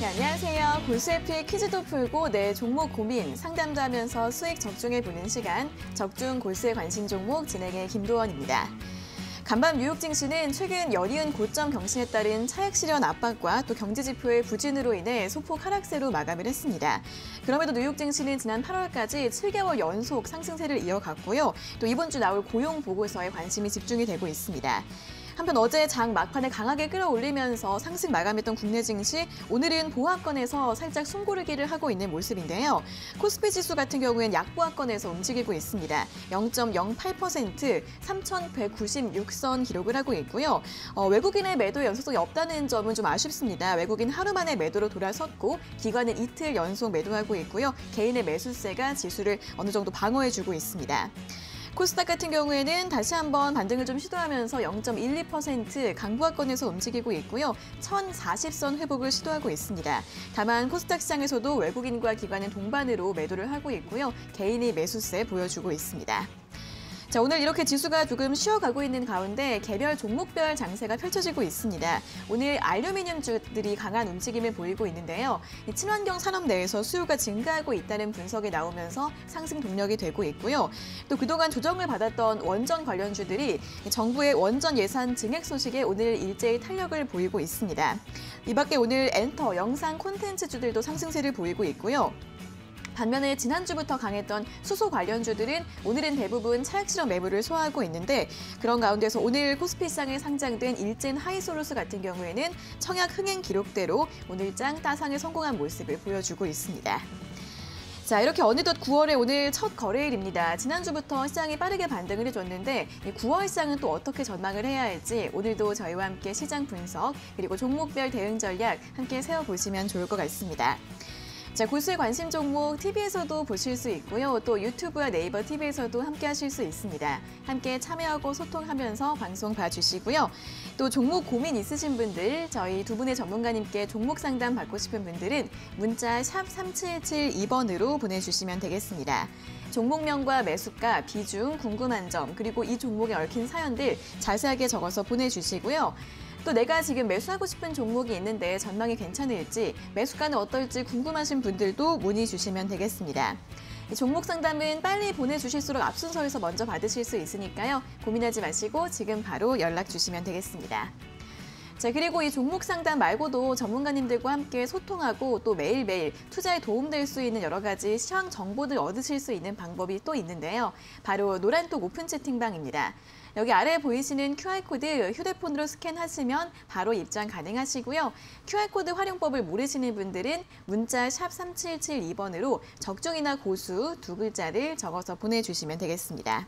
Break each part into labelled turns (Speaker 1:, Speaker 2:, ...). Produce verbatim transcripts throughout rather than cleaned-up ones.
Speaker 1: 네, 안녕하세요. 골수에프의 퀴즈도 풀고 내 종목 고민, 상담도 하면서 수익 적중해보는 시간, 적중 골수에 관심 종목 진행의 김도원입니다. 간밤 뉴욕 증시는 최근 연이은 고점 경신에 따른 차익 실현 압박과 또 경제지표의 부진으로 인해 소폭 하락세로 마감을 했습니다. 그럼에도 뉴욕 증시는 지난 팔월까지 칠 개월 연속 상승세를 이어갔고요. 또 이번 주 나올 고용 보고서에 관심이 집중이 되고 있습니다. 한편 어제 장 막판에 강하게 끌어올리면서 상승 마감했던 국내 증시, 오늘은 보합권에서 살짝 숨고르기를 하고 있는 모습인데요. 코스피 지수 같은 경우엔 약보합권에서 움직이고 있습니다. 영 점 영팔 퍼센트, 삼천백구십육 선 기록을 하고 있고요. 어, 외국인의 매도 연속성이 없다는 점은 좀 아쉽습니다. 외국인 하루 만에 매도로 돌아섰고 기관은 이틀 연속 매도하고 있고요. 개인의 매수세가 지수를 어느 정도 방어해주고 있습니다. 코스닥 같은 경우에는 다시 한번 반등을 좀 시도하면서 영 점 일이 퍼센트 강보합권에서 움직이고 있고요. 천사십 선 회복을 시도하고 있습니다. 다만 코스닥 시장에서도 외국인과 기관은 동반으로 매도를 하고 있고요. 개인이 매수세 보여주고 있습니다. 자, 오늘 이렇게 지수가 조금 쉬어가고 있는 가운데 개별 종목별 장세가 펼쳐지고 있습니다. 오늘 알루미늄주들이 강한 움직임을 보이고 있는데요. 친환경 산업 내에서 수요가 증가하고 있다는 분석이 나오면서 상승 동력이 되고 있고요. 또 그동안 조정을 받았던 원전 관련주들이 정부의 원전 예산 증액 소식에 오늘 일제히 탄력을 보이고 있습니다. 이 밖에 오늘 엔터, 영상 콘텐츠주들도 상승세를 보이고 있고요. 반면에 지난주부터 강했던 수소 관련주들은 오늘은 대부분 차익 실현 매물을 소화하고 있는데 그런 가운데서 오늘 코스피 시장에 상장된 일진 하이솔루스 같은 경우에는 청약 흥행 기록대로 오늘장 따상에 성공한 모습을 보여주고 있습니다. 자, 이렇게 어느덧 구월에 오늘 첫 거래일입니다. 지난주부터 시장이 빠르게 반등을 해줬는데 구월 시장은 또 어떻게 전망을 해야 할지 오늘도 저희와 함께 시장 분석 그리고 종목별 대응 전략 함께 세워보시면 좋을 것 같습니다. 자, 골수의 관심 종목 티비에서도 보실 수 있고요. 또 유튜브와 네이버 티비에서도 함께 하실 수 있습니다. 함께 참여하고 소통하면서 방송 봐주시고요. 또 종목 고민 있으신 분들, 저희 두 분의 전문가님께 종목 상담 받고 싶은 분들은 문자 샵 삼칠칠이 번으로 보내주시면 되겠습니다. 종목명과 매수가, 비중, 궁금한 점, 그리고 이 종목에 얽힌 사연들 자세하게 적어서 보내주시고요. 또 내가 지금 매수하고 싶은 종목이 있는데 전망이 괜찮을지, 매수가는 어떨지 궁금하신 분들도 문의 주시면 되겠습니다. 이 종목 상담은 빨리 보내주실수록 앞순서에서 먼저 받으실 수 있으니까요. 고민하지 마시고 지금 바로 연락 주시면 되겠습니다. 자, 그리고 이 종목 상담 말고도 전문가님들과 함께 소통하고 또 매일매일 투자에 도움될 수 있는 여러 가지 시황 정보들 얻으실 수 있는 방법이 또 있는데요. 바로 노란톡 오픈 채팅방입니다. 여기 아래에 보이시는 큐알코드 휴대폰으로 스캔하시면 바로 입장 가능하시고요. 큐알코드 활용법을 모르시는 분들은 문자 샵 삼칠칠이 번으로 적중이나 고수 두 글자를 적어서 보내주시면 되겠습니다.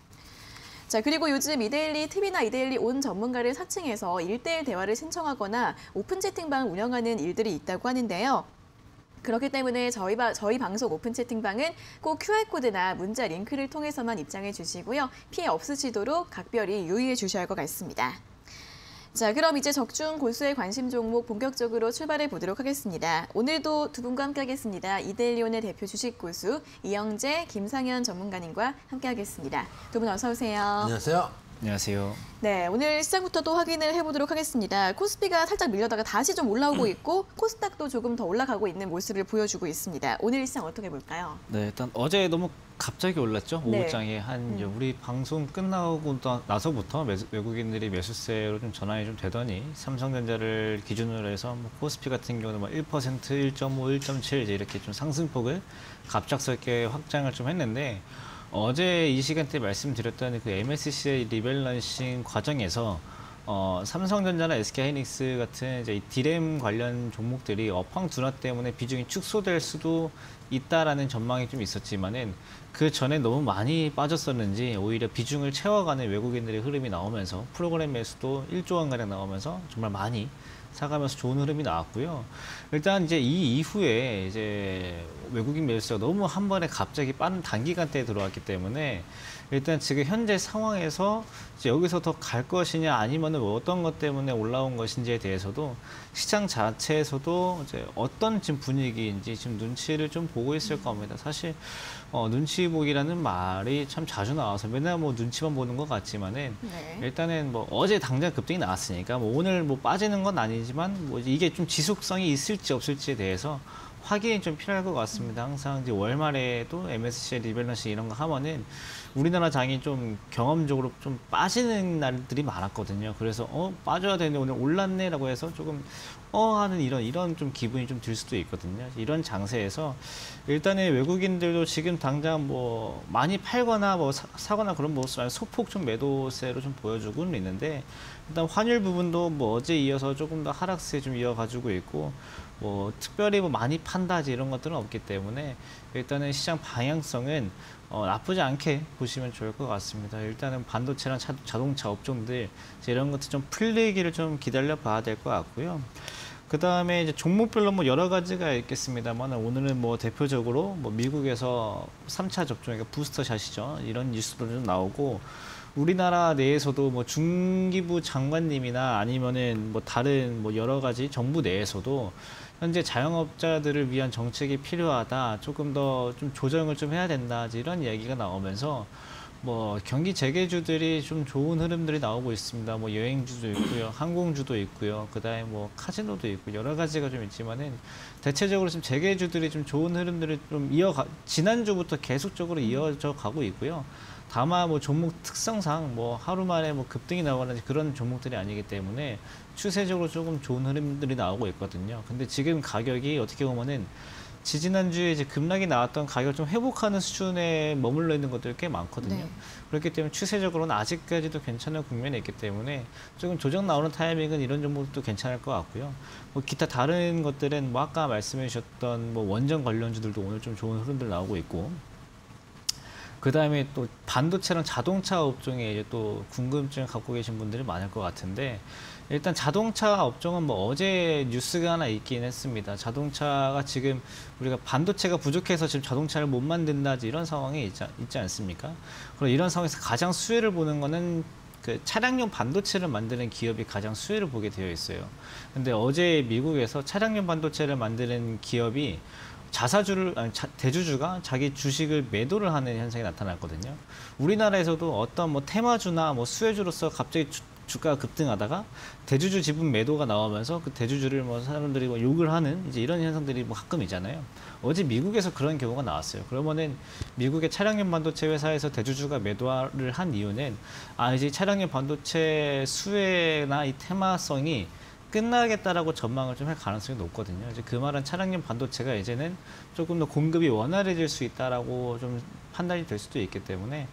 Speaker 1: 자, 그리고 요즘 이데일리 티비나 이데일리 온 전문가를 사칭해서 일대일 대화를 신청하거나 오픈 채팅방을 운영하는 일들이 있다고 하는데요. 그렇기 때문에 저희, 바, 저희 방송 오픈 채팅방은 꼭 큐알코드나 문자 링크를 통해서만 입장해 주시고요. 피해 없으시도록 각별히 유의해 주셔야 할 것 같습니다. 자, 그럼 이제 적중 골수의 관심 종목 본격적으로 출발해 보도록 하겠습니다. 오늘도 두 분과 함께 하겠습니다. 이데일리온의 대표 주식 고수 이영재, 김상현 전문가님과 함께 하겠습니다. 두 분 어서 오세요.
Speaker 2: 안녕하세요.
Speaker 3: 안녕하세요.
Speaker 1: 네, 오늘 시장부터 또 확인을 해보도록 하겠습니다. 코스피가 살짝 밀려다가 다시 좀 올라오고 있고 코스닥도 조금 더 올라가고 있는 모습을 보여주고 있습니다. 오늘 시장 어떻게 볼까요?
Speaker 3: 네, 일단 어제 너무 갑자기 올랐죠.
Speaker 1: 네.
Speaker 3: 오후장에 한
Speaker 1: 음.
Speaker 3: 우리 방송 끝나고 나서부터 매수, 외국인들이 매수세로 좀 전환이 좀 되더니 삼성전자를 기준으로 해서 뭐 코스피 같은 경우는 뭐 일 퍼센트, 일 점 오, 일 점 칠 이제 이렇게 좀 상승폭을 갑작스럽게 확장을 좀 했는데 어제 이 시간대에 말씀드렸던 그 엠에스씨아이 리밸런싱 과정에서 어, 삼성전자나 에스케이하이닉스 같은 이제 디램 관련 종목들이 업황 둔화 때문에 비중이 축소될 수도 있다라는 전망이 좀 있었지만은 그 전에 너무 많이 빠졌었는지 오히려 비중을 채워가는 외국인들의 흐름이 나오면서 프로그램 매수도 일조 원가량 나오면서 정말 많이 사가면서 좋은 흐름이 나왔고요. 일단 이제 이 이후에 이제 외국인 매수가 너무 한 번에 갑자기 빠른 단기간대에 들어왔기 때문에 일단 지금 현재 상황에서 이제 여기서 더 갈 것이냐 아니면 어떤 것 때문에 올라온 것인지에 대해서도 시장 자체에서도 이제 어떤 지금 분위기인지 지금 눈치를 좀 보고 있을 겁니다. 사실 어, 눈치 보기라는 말이 참 자주 나와서 맨날 뭐 눈치만 보는 것 같지만은
Speaker 1: 네.
Speaker 3: 일단은 뭐 어제 당장 급등이 나왔으니까 뭐 오늘 뭐 빠지는 건 아니지만 뭐 이게 좀 지속성이 있을지 없을지에 대해서 확인이 좀 필요할 것 같습니다. 항상 이제 월말에도 엠에스시아이 리밸런스 이런 거 하면은 우리나라 장이 좀 경험적으로 좀 빠지는 날들이 많았거든요. 그래서 어 빠져야 되는데 오늘 올랐네라고 해서 조금 어 하는 이런 이런 좀 기분이 좀 들 수도 있거든요. 이런 장세에서 일단은 외국인들도 지금 당장 뭐 많이 팔거나 뭐 사, 사거나 그런 모습 아니 소폭 좀 매도세로 좀 보여주고는 있는데 일단 환율 부분도 뭐 어제 이어서 조금 더 하락세 좀 이어가지고 있고 뭐 특별히 뭐 많이 판다지 이런 것들은 없기 때문에 일단은 시장 방향성은 어, 나쁘지 않게 보시면 좋을 것 같습니다. 일단은 반도체랑 차, 자동차 업종들 이런 것들 좀 풀리기를 좀 기다려 봐야 될 것 같고요. 그 다음에 이제 종목별로 뭐 여러 가지가 있겠습니다만 오늘은 뭐 대표적으로 뭐 미국에서 삼 차 접종, 그러니까 부스터샷이죠. 이런 뉴스도 좀 나오고 우리나라 내에서도 뭐 중기부 장관님이나 아니면은 뭐 다른 뭐 여러 가지 정부 내에서도 현재 자영업자들을 위한 정책이 필요하다. 조금 더 좀 조정을 좀 해야 된다. 이런 얘기가 나오면서 뭐 경기 재개주들이 좀 좋은 흐름들이 나오고 있습니다. 뭐 여행주도 있고요, 항공주도 있고요, 그다음에 뭐 카지노도 있고 여러 가지가 좀 있지만은 대체적으로 좀 재개주들이 좀 좋은 흐름들을 좀 이어가 지난주부터 계속적으로 이어져 가고 있고요. 다만 뭐 종목 특성상 뭐 하루 만에 뭐 급등이 나거나 그런 종목들이 아니기 때문에 추세적으로 조금 좋은 흐름들이 나오고 있거든요. 근데 지금 가격이 어떻게 보면은 지지난주에 이제 급락이 나왔던 가격을 좀 회복하는 수준에 머물러 있는 것들이 꽤 많거든요.
Speaker 1: 네.
Speaker 3: 그렇기 때문에 추세적으로는 아직까지도 괜찮은 국면에 있기 때문에 조금 조정 나오는 타이밍은 이런 종목도 괜찮을 것 같고요. 뭐 기타 다른 것들은 뭐 아까 말씀해 주셨던 뭐 원전 관련주들도 오늘 좀 좋은 흐름들 나오고 있고 그 다음에 또 반도체랑 자동차 업종에 이제 또 궁금증을 갖고 계신 분들이 많을 것 같은데 일단 자동차 업종은 뭐 어제 뉴스가 하나 있긴 했습니다. 자동차가 지금 우리가 반도체가 부족해서 지금 자동차를 못 만든다 이런 상황이 있지, 있지 않습니까? 그럼 이런 상황에서 가장 수혜를 보는 거는 그 차량용 반도체를 만드는 기업이 가장 수혜를 보게 되어 있어요. 근데 어제 미국에서 차량용 반도체를 만드는 기업이 자사주를 아니, 자, 대주주가 자기 주식을 매도를 하는 현상이 나타났거든요. 우리나라에서도 어떤 뭐 테마주나 뭐 수혜주로서 갑자기 주, 주가가 급등하다가 대주주 지분 매도가 나오면서 그 대주주를 뭐 사람들이 뭐 욕을 하는 이제 이런 현상들이 뭐 가끔 있잖아요. 어제 미국에서 그런 경우가 나왔어요. 그러면은 미국의 차량용 반도체 회사에서 대주주가 매도를 한 이유는 아 이제 차량용 반도체 수혜나 이 테마성이 끝나겠다라고 전망을 좀 할 가능성이 높거든요. 이제 그 말은 차량용 반도체가 이제는 조금 더 공급이 원활해질 수 있다라고 좀 판단이 될 수도 있기 때문에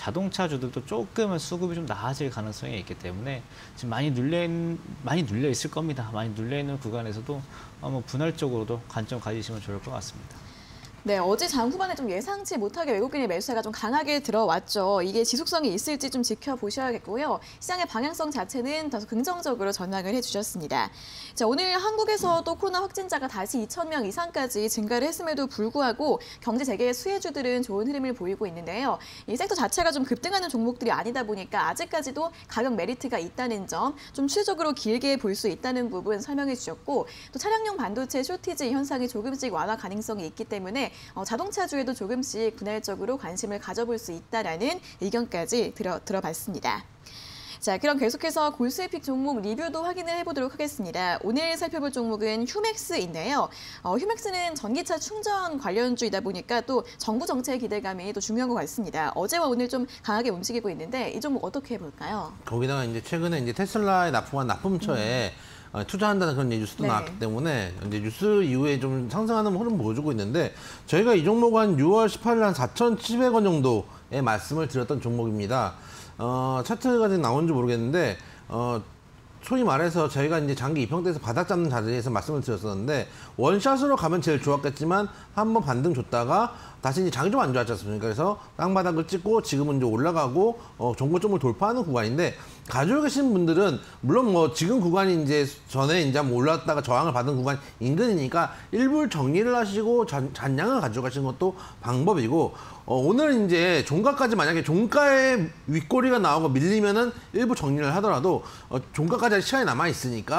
Speaker 3: 자동차주들도 조금은 수급이 좀 나아질 가능성이 있기 때문에 지금 많이 눌려 많이 눌려 있을 겁니다. 많이 눌려 있는 구간에서도 뭐 분할적으로도 관점 가지시면 좋을 것 같습니다.
Speaker 1: 네, 어제 장 후반에 좀 예상치 못하게 외국인의 매수세가 좀 강하게 들어왔죠. 이게 지속성이 있을지 좀 지켜보셔야겠고요. 시장의 방향성 자체는 다소 긍정적으로 전망을 해주셨습니다. 자, 오늘 한국에서도 코로나 확진자가 다시 이천 명 이상까지 증가를 했음에도 불구하고 경제 재개의 수혜주들은 좋은 흐름을 보이고 있는데요. 이 섹터 자체가 좀 급등하는 종목들이 아니다 보니까 아직까지도 가격 메리트가 있다는 점, 좀 추세적으로 길게 볼 수 있다는 부분 설명해 주셨고 또 차량용 반도체 쇼티지 현상이 조금씩 완화 가능성이 있기 때문에 어, 자동차주에도 조금씩 분할적으로 관심을 가져볼 수 있다라는 의견까지 들어, 들어봤습니다. 자, 그럼 계속해서 골수의픽 종목 리뷰도 확인을 해보도록 하겠습니다. 오늘 살펴볼 종목은 휴맥스인데요. 어, 휴맥스는 전기차 충전 관련주이다 보니까 또 정부 정책 기대감이 또 중요한 것 같습니다. 어제와 오늘 좀 강하게 움직이고 있는데 이 종목 어떻게 볼까요?
Speaker 2: 거기다가 이제 최근에 이제 테슬라에 납품한 납품처에 음. 투자한다는 그런 뉴스도 네. 나왔기 때문에 이제 뉴스 이후에 좀 상승하는 흐름 보여주고 있는데 저희가 이 종목 한 유월 십팔일 한 사천칠백 원 정도의 말씀을 드렸던 종목입니다. 어, 차트가 지금 나온지 모르겠는데 어, 소위 말해서 저희가 이제 장기 이평대에서 바닥 잡는 자리에서 말씀을 드렸었는데 원샷으로 가면 제일 좋았겠지만 한번 반등 줬다가 다시 이제 장이 좀 안 좋았지 않습니까? 그래서 땅바닥을 찍고 지금은 이제 올라가고 어, 종고점을 돌파하는 구간인데 가지고 계신 분들은 물론 뭐 지금 구간이 이제 전에 이제 한번 올랐다가 저항을 받은 구간 인근이니까 일부 정리를 하시고 잔, 잔량을 가져가시는 것도 방법이고 어, 오늘 이제 종가까지 만약에 종가의 윗꼬리가 나오고 밀리면은 일부 정리를 하더라도 어, 종가까지 시간이 남아 있으니까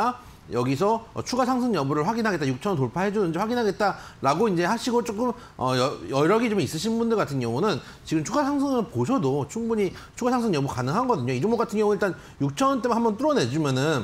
Speaker 2: 여기서 어, 추가 상승 여부를 확인하겠다, 육천 원 돌파해 주는지 확인하겠다라고 이제 하시고 조금 어, 여, 여력이 좀 있으신 분들 같은 경우는 지금 추가 상승을 보셔도 충분히 추가 상승 여부 가능하거든요. 이 종목 같은 경우 일단 육천 원대만 한번 뚫어내주면은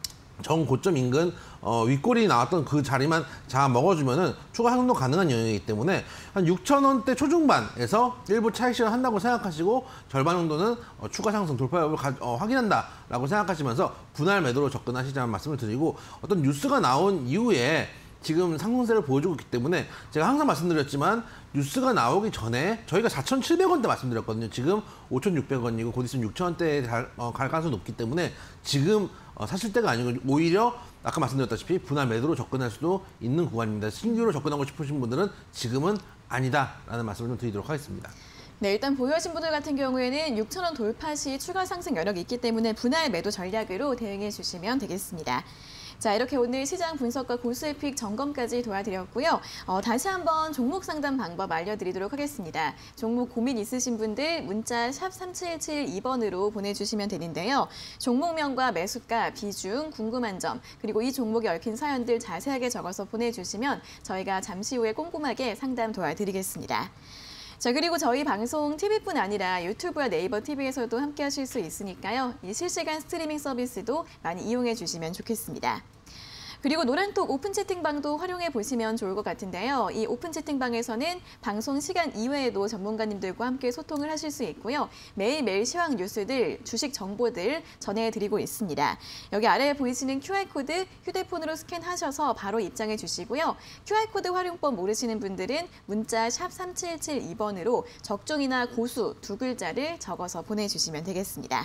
Speaker 2: 정 고점 인근 어, 윗골이 나왔던 그 자리만 잡아 먹어주면은 추가 상승도 가능한 영역이기 때문에 한 육천 원대 초중반에서 일부 차익 실현 한다고 생각하시고 절반 정도는 어, 추가 상승 돌파 여부를 가, 어, 확인한다라고 생각하시면서 분할 매도로 접근하시자는 말씀을 드리고, 어떤 뉴스가 나온 이후에 지금 상승세를 보여주고 있기 때문에 제가 항상 말씀드렸지만 뉴스가 나오기 전에 저희가 사천칠백 원대 말씀드렸거든요. 지금 오천육백 원이고 곧 있으면 육천 원대에 갈, 어, 갈 가능성이 높기 때문에 지금 어, 사실 때가 아니고 오히려 아까 말씀드렸다시피 분할 매도로 접근할 수도 있는 구간입니다. 신규로 접근하고 싶으신 분들은 지금은 아니다라는 말씀을 좀 드리도록 하겠습니다.
Speaker 1: 네, 일단 보유하신 분들 같은 경우에는 육천 원 돌파 시 추가 상승 여력이 있기 때문에 분할 매도 전략으로 대응해 주시면 되겠습니다. 자, 이렇게 오늘 시장 분석과 고수의 픽 점검까지 도와드렸고요. 어, 다시 한번 종목 상담 방법 알려드리도록 하겠습니다. 종목 고민 있으신 분들 문자 샵 삼칠칠이 번으로 보내주시면 되는데요. 종목명과 매수가, 비중, 궁금한 점, 그리고 이 종목에 얽힌 사연들 자세하게 적어서 보내주시면 저희가 잠시 후에 꼼꼼하게 상담 도와드리겠습니다. 자, 그리고 저희 방송 티비뿐 아니라 유튜브와 네이버 티비에서도 함께 하실 수 있으니까요. 이 실시간 스트리밍 서비스도 많이 이용해 주시면 좋겠습니다. 그리고 노란톡 오픈 채팅방도 활용해 보시면 좋을 것 같은데요. 이 오픈 채팅방에서는 방송 시간 이외에도 전문가님들과 함께 소통을 하실 수 있고요. 매일매일 시황 뉴스들, 주식 정보들 전해드리고 있습니다. 여기 아래에 보이시는 큐알코드 휴대폰으로 스캔하셔서 바로 입장해 주시고요. 큐알코드 활용법 모르시는 분들은 문자 샵 삼칠칠이 번으로 적중이나 고수 두 글자를 적어서 보내주시면 되겠습니다.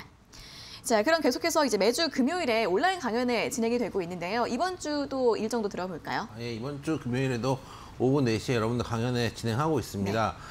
Speaker 1: 자, 그럼 계속해서 이제 매주 금요일에 온라인 강연회 진행이 되고 있는데요. 이번 주도 일정도 들어볼까요?
Speaker 2: 예, 이번 주 금요일에도 오후 네 시에 여러분들 강연회 진행하고 있습니다. 네.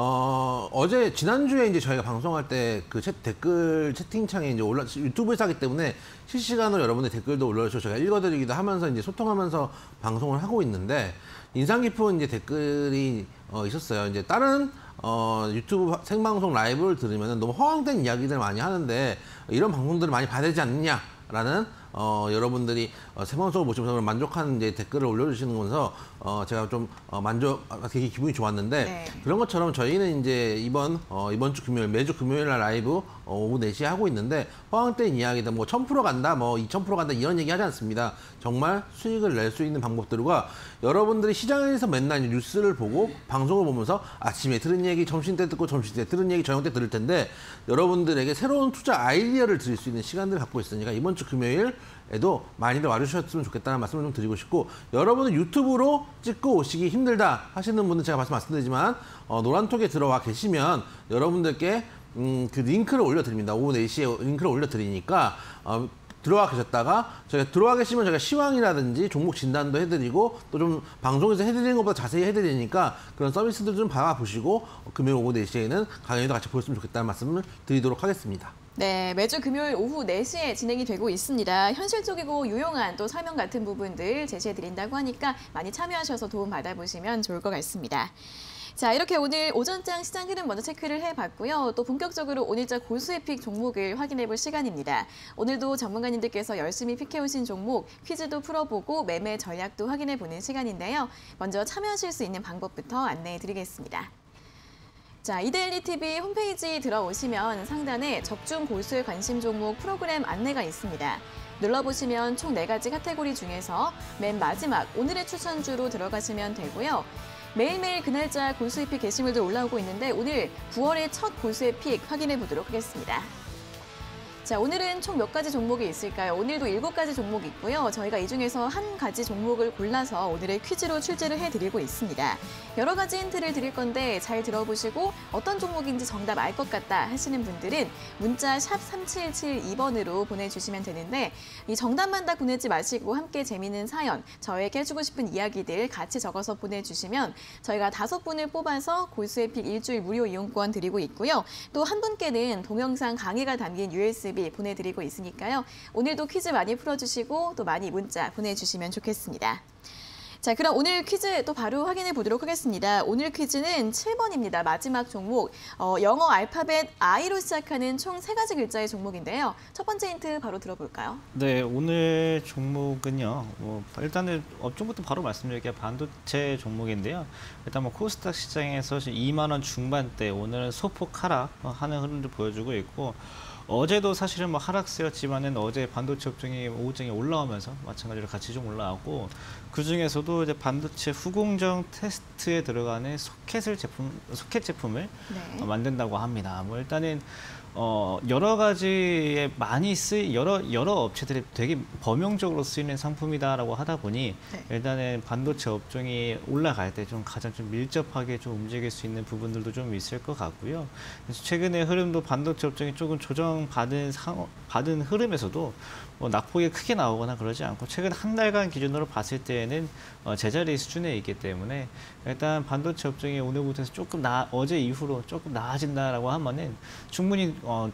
Speaker 2: 어, 어제, 지난주에 이제 저희가 방송할 때 그 댓글 채팅창에 이제 올라, 유튜브에서 하기 때문에 실시간으로 여러분들 댓글도 올려주셔서 제가 읽어드리기도 하면서 이제 소통하면서 방송을 하고 있는데, 인상 깊은 이제 댓글이 어, 있었어요. 이제 다른 어, 유튜브 생방송 라이브를 들으면 너무 허황된 이야기들 많이 하는데 이런 방송들을 많이 봐야 되지 않느냐라는 어, 여러분들이 어, 생방송을 보시면서 만족하는 이제 댓글을 올려주시는 거면서 어, 제가 좀 어, 만족, 되게 기분이 좋았는데 네. 그런 것처럼 저희는 이제 이번 어, 이번 주 금요일 매주 금요일 날 라이브 어, 오후 네 시에 하고 있는데 허황된 이야기들 뭐 천 퍼센트 간다, 뭐 이천 퍼센트 간다 이런 얘기 하지 않습니다. 정말 수익을 낼 수 있는 방법들과 여러분들이 시장에서 맨날 뉴스를 보고 방송을 보면서 아침에 들은 얘기 점심 때 듣고 점심 때 들은 얘기 저녁 때 들을 텐데 여러분들에게 새로운 투자 아이디어를 드릴 수 있는 시간들을 갖고 있으니까 이번 주 금요일에도 많이들 와주셨으면 좋겠다는 말씀을 좀 드리고 싶고, 여러분은 유튜브로 찍고 오시기 힘들다 하시는 분은 제가 말씀 말씀드리지만 어, 노란톡에 들어와 계시면 여러분들께 음, 그 링크를 올려드립니다. 오후 네 시에 링크를 올려드리니까 어, 들어와 계셨다가 저희가 들어와 계시면 저희가 시황이라든지 종목 진단도 해드리고 또 좀 방송에서 해드리는 것보다 자세히 해드리니까 그런 서비스들 좀 봐보시고 금요일 오후 네 시에는 강연도 같이 보셨으면 좋겠다는 말씀을 드리도록 하겠습니다.
Speaker 1: 네, 매주 금요일 오후 네 시에 진행이 되고 있습니다. 현실적이고 유용한 또 설명 같은 부분들 제시해드린다고 하니까 많이 참여하셔서 도움 받아보시면 좋을 것 같습니다. 자, 이렇게 오늘 오전장 시장 흐름 먼저 체크를 해봤고요. 또 본격적으로 오늘자 고수의 픽 종목을 확인해볼 시간입니다. 오늘도 전문가님들께서 열심히 픽해오신 종목, 퀴즈도 풀어보고 매매 전략도 확인해보는 시간인데요. 먼저 참여하실 수 있는 방법부터 안내해드리겠습니다. 자, 이데일리 티비 홈페이지 들어오시면 상단에 적중 고수의 관심 종목 프로그램 안내가 있습니다. 눌러보시면 총 네 가지 카테고리 중에서 맨 마지막 오늘의 추천주로 들어가시면 되고요. 매일매일 그날짜 고수의 픽 게시물들 올라오고 있는데 오늘 구월의 첫 고수의 픽 확인해 보도록 하겠습니다. 자, 오늘은 총 몇 가지 종목이 있을까요? 오늘도 일곱 가지 종목이 있고요. 저희가 이 중에서 한 가지 종목을 골라서 오늘의 퀴즈로 출제를 해드리고 있습니다. 여러 가지 힌트를 드릴 건데 잘 들어보시고 어떤 종목인지 정답 알 것 같다 하시는 분들은 문자 샵 삼칠칠이 번으로 보내주시면 되는데 이 정답만 다 보내지 마시고 함께 재미있는 사연, 저에게 해주고 싶은 이야기들 같이 적어서 보내주시면 저희가 다섯 분을 뽑아서 고수의 픽 일주일 무료 이용권 드리고 있고요. 또 한 분께는 동영상 강의가 담긴 유에스비 보내드리고 있으니까요. 오늘도 퀴즈 많이 풀어주시고 또 많이 문자 보내주시면 좋겠습니다. 자, 그럼 오늘 퀴즈 또 바로 확인해 보도록 하겠습니다. 오늘 퀴즈는 칠 번입니다. 마지막 종목. 어, 영어 알파벳 I로 시작하는 총 세 가지 글자의 종목인데요. 첫 번째 힌트 바로 들어볼까요?
Speaker 3: 네, 오늘 종목은요. 뭐 일단은 업종부터 바로 말씀드릴게요. 반도체 종목인데요. 일단 뭐 코스닥 시장에서 이만 원 중반대, 오늘은 소폭 하락하는 흐름도 보여주고 있고, 어제도 사실은 뭐 하락세였지만은 어제 반도체 업종이 오후장에 올라오면서 마찬가지로 같이 좀 올라왔고, 그 중에서도 이제 반도체 후공정 테스트에 들어가는 소켓을 제품, 소켓 제품을
Speaker 1: 네.
Speaker 3: 만든다고 합니다. 뭐 일단은 어 여러 가지에 많이 쓰이 여러 여러 업체들이 되게 범용적으로 쓰이는 상품이다라고 하다 보니
Speaker 1: 네.
Speaker 3: 일단은 반도체 업종이 올라갈 때 좀 가장 좀 밀접하게 좀 움직일 수 있는 부분들도 좀 있을 것 같고요. 그래서 최근의 흐름도 반도체 업종이 조금 조정받은 상 받은 흐름에서도 뭐 낙폭이 크게 나오거나 그러지 않고, 최근 한 달간 기준으로 봤을 때에는 어 제자리 수준에 있기 때문에 일단 반도체 업종이 오늘부터 해서 조금 나 어제 이후로 조금 나아진다라고 하면은 충분히 어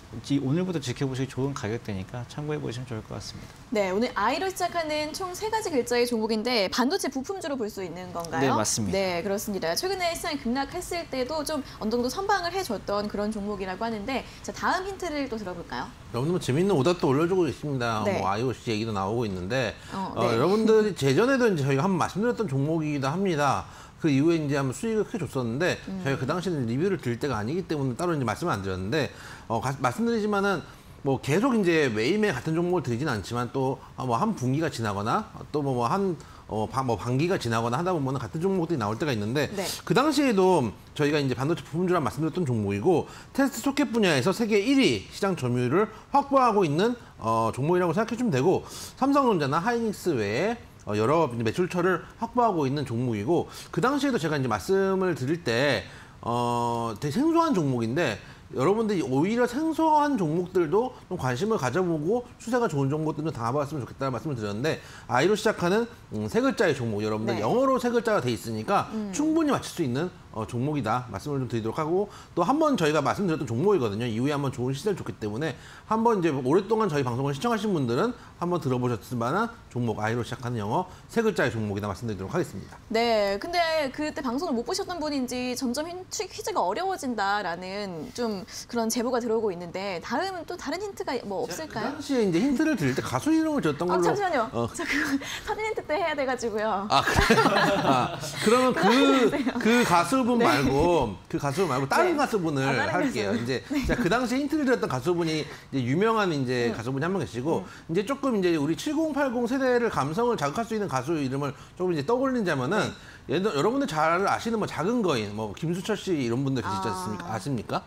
Speaker 3: 오늘부터 지켜보시기 좋은 가격대니까 참고해 보시면 좋을 것 같습니다.
Speaker 1: 네, 오늘 I로 시작하는 총 세 가지 글자의 종목인데 반도체 부품주로 볼 수 있는 건가요?
Speaker 3: 네, 맞습니다.
Speaker 1: 네, 그렇습니다. 최근에 시장이 급락했을 때도 좀 어느 정도 선방을 해줬던 그런 종목이라고 하는데, 자, 다음 힌트를 또 들어볼까요?
Speaker 2: 너무 재밌는 오답도 올려주고 있습니다.
Speaker 1: 네.
Speaker 2: 뭐 아이오씨 얘기도 나오고 있는데
Speaker 1: 어,
Speaker 2: 어,
Speaker 1: 네.
Speaker 2: 여러분들이 제전에도 이제 저희가 한번 말씀드렸던 종목이기도 합니다. 그 이후에 이제 한번 수익을 크게 줬었는데
Speaker 1: 음.
Speaker 2: 저희가 그 당시에는 리뷰를 드릴 때가 아니기 때문에 따로 이제 말씀을 안 드렸는데 어, 가, 말씀드리지만은 뭐 계속 이제 매일매일 같은 종목을 드리지는 않지만 또 뭐 한 분기가 지나거나 또 뭐 한 어, 반, 뭐 반기가 지나거나 하다 보면 같은 종목들이 나올 때가 있는데
Speaker 1: 네.
Speaker 2: 그 당시에도 저희가 이제 반도체 부품주라 말씀드렸던 종목이고 테스트 소켓 분야에서 세계 일 위 시장 점유율을 확보하고 있는 어, 종목이라고 생각해 주면 되고, 삼성전자나 하이닉스 외에 어, 여러 매출처를 확보하고 있는 종목이고, 그 당시에도 제가 이제 말씀을 드릴 때 어, 되게 생소한 종목인데 여러분들이 오히려 생소한 종목들도 좀 관심을 가져보고 추세가 좋은 종목들은 담아봤으면 좋겠다는 말씀을 드렸는데, I로 시작하는 음, 세 글자의 종목, 여러분들
Speaker 1: 네.
Speaker 2: 영어로 세 글자가 돼 있으니까
Speaker 1: 음.
Speaker 2: 충분히 맞출 수 있는 어, 종목이다 말씀을 좀 드리도록 하고, 또 한 번 저희가 말씀드렸던 종목이거든요. 이후에 한번 좋은 시세를 줬기 때문에 한번 이제 오랫동안 저희 방송을 시청하신 분들은 한번 들어보셨을 만한 종목, I로 시작하는 영어 세 글자의 종목이다 말씀드리도록 하겠습니다.
Speaker 1: 네, 근데 그때 방송을 못 보셨던 분인지 점점 힌- 퀴즈가 어려워진다라는 좀 그런 제보가 들어오고 있는데, 다음은 또 다른 힌트가 뭐
Speaker 2: 그
Speaker 1: 없을까요?
Speaker 2: 당시에 이제 힌트를 드릴 때 가수 이름을 줬던
Speaker 1: 아,
Speaker 2: 걸로.
Speaker 1: 잠시만요.
Speaker 2: 어,
Speaker 1: 저 그거 사진 힌트 때 해야 돼가지고요.
Speaker 2: 아, 그래요? 아, 그러면 그, 그 가수분 말고, 그 가수분 말고 다른
Speaker 1: 네.
Speaker 2: 가수분을
Speaker 1: 아, 다른
Speaker 2: 할게요.
Speaker 1: 가수.
Speaker 2: 이제 제가 그 당시에 힌트를 드렸던 가수분이 이제 유명한 이제
Speaker 1: 음.
Speaker 2: 가수분이 한 명 계시고, 이제 조금 이제 우리 칠십, 팔십 세대를 감성을 자극할 수 있는 가수 이름을 조금 이제 떠올리자면은, 예를 들어 여러분들 잘 아시는 뭐 작은 거인, 뭐 김수철 씨 이런 분들 계시지
Speaker 1: 아.
Speaker 2: 않습니까? 아십니까?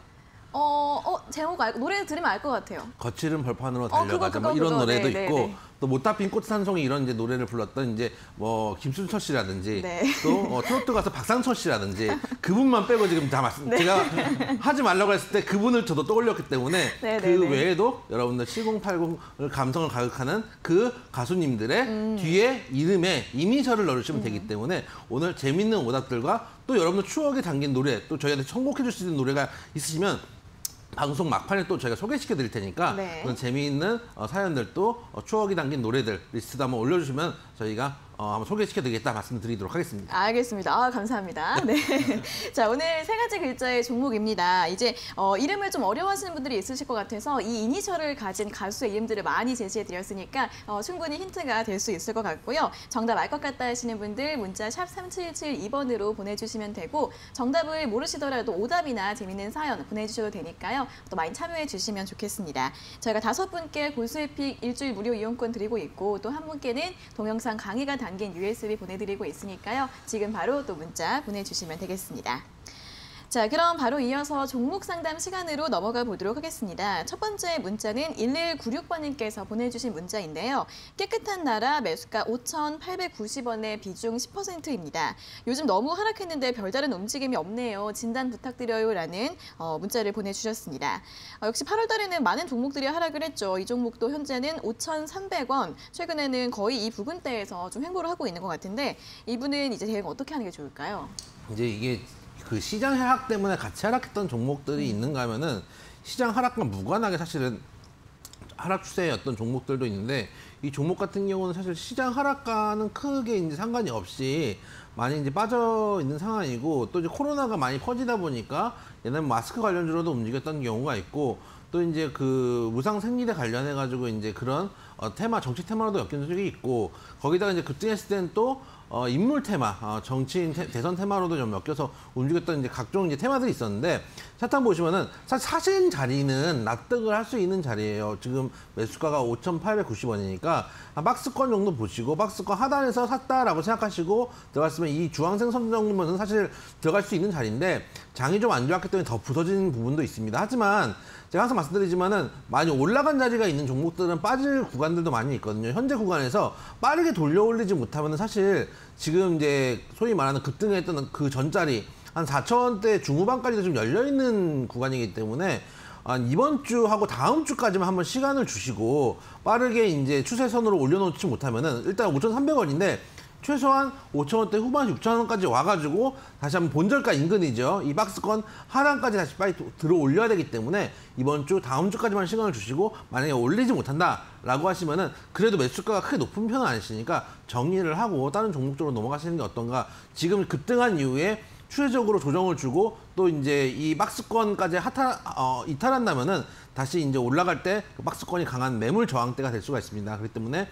Speaker 1: 어, 어, 제목 알고 노래 들으면 알 것 같아요.
Speaker 2: 거칠은 벌판으로
Speaker 1: 어, 그거,
Speaker 2: 달려가자
Speaker 1: 그거,
Speaker 2: 뭐 이런
Speaker 1: 그거.
Speaker 2: 노래도
Speaker 1: 네, 네,
Speaker 2: 있고,
Speaker 1: 네.
Speaker 2: 또 못다 핀 꽃 한 송이 이런 이제 노래를 불렀던 이제 뭐 김순철 씨라든지
Speaker 1: 네.
Speaker 2: 또 어, 트로트 가수 박상철 씨라든지 그분만 빼고 지금 다 말씀
Speaker 1: 네.
Speaker 2: 제가 하지 말라고 했을 때 그분을 저도 떠올렸기 때문에
Speaker 1: 네,
Speaker 2: 그
Speaker 1: 네, 네.
Speaker 2: 외에도 여러분들 칠십, 팔십을 감성을 가득하는 그 가수님들의
Speaker 1: 음.
Speaker 2: 뒤에 이름에 이미셜을 넣으시면 되기 때문에 오늘 재밌는 오답들과 또 여러분들 추억에 담긴 노래, 또 저희한테 선곡해 줄 수 있는 노래가 있으시면 방송 막판에 또 저희가 소개시켜 드릴 테니까
Speaker 1: 네.
Speaker 2: 그런 재미있는 어, 사연들도 어, 추억이 담긴 노래들 리스트도 한번 올려주시면 저희가 어, 한번 소개시켜 드리겠다 말씀드리도록 하겠습니다.
Speaker 1: 알겠습니다. 아, 감사합니다. 네. 자, 오늘 세 가지 글자의 종목입니다. 이제 어, 이름을 좀 어려워하시는 분들이 있으실 것 같아서 이 이니셜을 가진 가수의 이름들을 많이 제시해 드렸으니까 어, 충분히 힌트가 될 수 있을 것 같고요. 정답 알 것 같다 하시는 분들 문자 샵 삼칠칠이 번으로 보내주시면 되고, 정답을 모르시더라도 오답이나 재밌는 사연 보내주셔도 되니까요. 또 많이 참여해 주시면 좋겠습니다. 저희가 다섯 분께 골수에픽 일주일 무료 이용권 드리고 있고, 또 한 분께는 동영상 강의가 담긴 유에스비 보내드리고 있으니까요. 지금 바로 또 문자 보내주시면 되겠습니다. 자, 그럼 바로 이어서 종목 상담 시간으로 넘어가 보도록 하겠습니다. 첫 번째 문자는 일일구육 번님께서 보내주신 문자인데요. 깨끗한 나라 매수가 오천팔백구십 원에 비중 십 퍼센트입니다. 요즘 너무 하락했는데 별다른 움직임이 없네요. 진단 부탁드려요 라는 어, 문자를 보내주셨습니다. 어, 역시 팔월 달에는 많은 종목들이 하락을 했죠. 이 종목도 현재는 오천삼백 원, 최근에는 거의 이 부근대에서 좀 횡보를 하고 있는 것 같은데, 이분은 이제 대응 어떻게 하는 게 좋을까요?
Speaker 2: 이제 이게 그 시장 하락 때문에 같이 하락했던 종목들이 있는가 하면은 시장 하락과 무관하게 사실은 하락 추세의 어떤 종목들도 있는데 이 종목 같은 경우는 사실 시장 하락과는 크게 이제 상관이 없이 많이 이제 빠져 있는 상황이고 또 이제 코로나가 많이 퍼지다 보니까 옛날 마스크 관련주로도 움직였던 경우가 있고 또 이제 그 무상 생리대 관련해 가지고 이제 그런 어, 테마 정치 테마로도 엮이는 적이 있고 거기다가 이제 급등했을 때는 또 어, 인물 테마, 어, 정치인 테, 대선 테마로도 좀 엮여서 움직였던 이제 각종 이제 테마들이 있었는데 차트 보시면은 사실 사신 자리는 납득을 할 수 있는 자리예요. 지금 매수가가 오천팔백구십 원이니까 한 박스권 정도 보시고 박스권 하단에서 샀다라고 생각하시고 들어갔으면 이 주황색 선 정도면은 사실 들어갈 수 있는 자리인데 장이 좀 안 좋았기 때문에 더 부서진 부분도 있습니다. 하지만 제가 항상 말씀드리지만은 많이 올라간 자리가 있는 종목들은 빠질 구간들도 많이 있거든요. 현재 구간에서 빠르게 돌려 올리지 못하면 사실 지금 이제 소위 말하는 급등했던 그 전자리 한 사천 원대 중후반까지도 좀 열려 있는 구간이기 때문에 이번 주하고 다음 주까지만 한번 시간을 주시고 빠르게 이제 추세선으로 올려놓지 못하면은 일단 오천삼백 원인데 최소한 오천 원대 후반 육천 원까지 와가지고 다시 한번 본절가 인근이죠. 이 박스권 하단까지 다시 빨리 들어 올려야 되기 때문에 이번 주 다음 주까지만 시간을 주시고 만약에 올리지 못한다라고 하시면은 그래도 매수가가 크게 높은 편은 아니시니까 정리를 하고 다른 종목 쪽으로 넘어가시는 게 어떤가. 지금 급등한 이후에 추세적으로 조정을 주고 또 이제 이 박스권까지 하탈, 어, 이탈한다면은 다시 이제 올라갈 때 그 박스권이 강한 매물 저항대가 될 수가 있습니다. 그렇기 때문에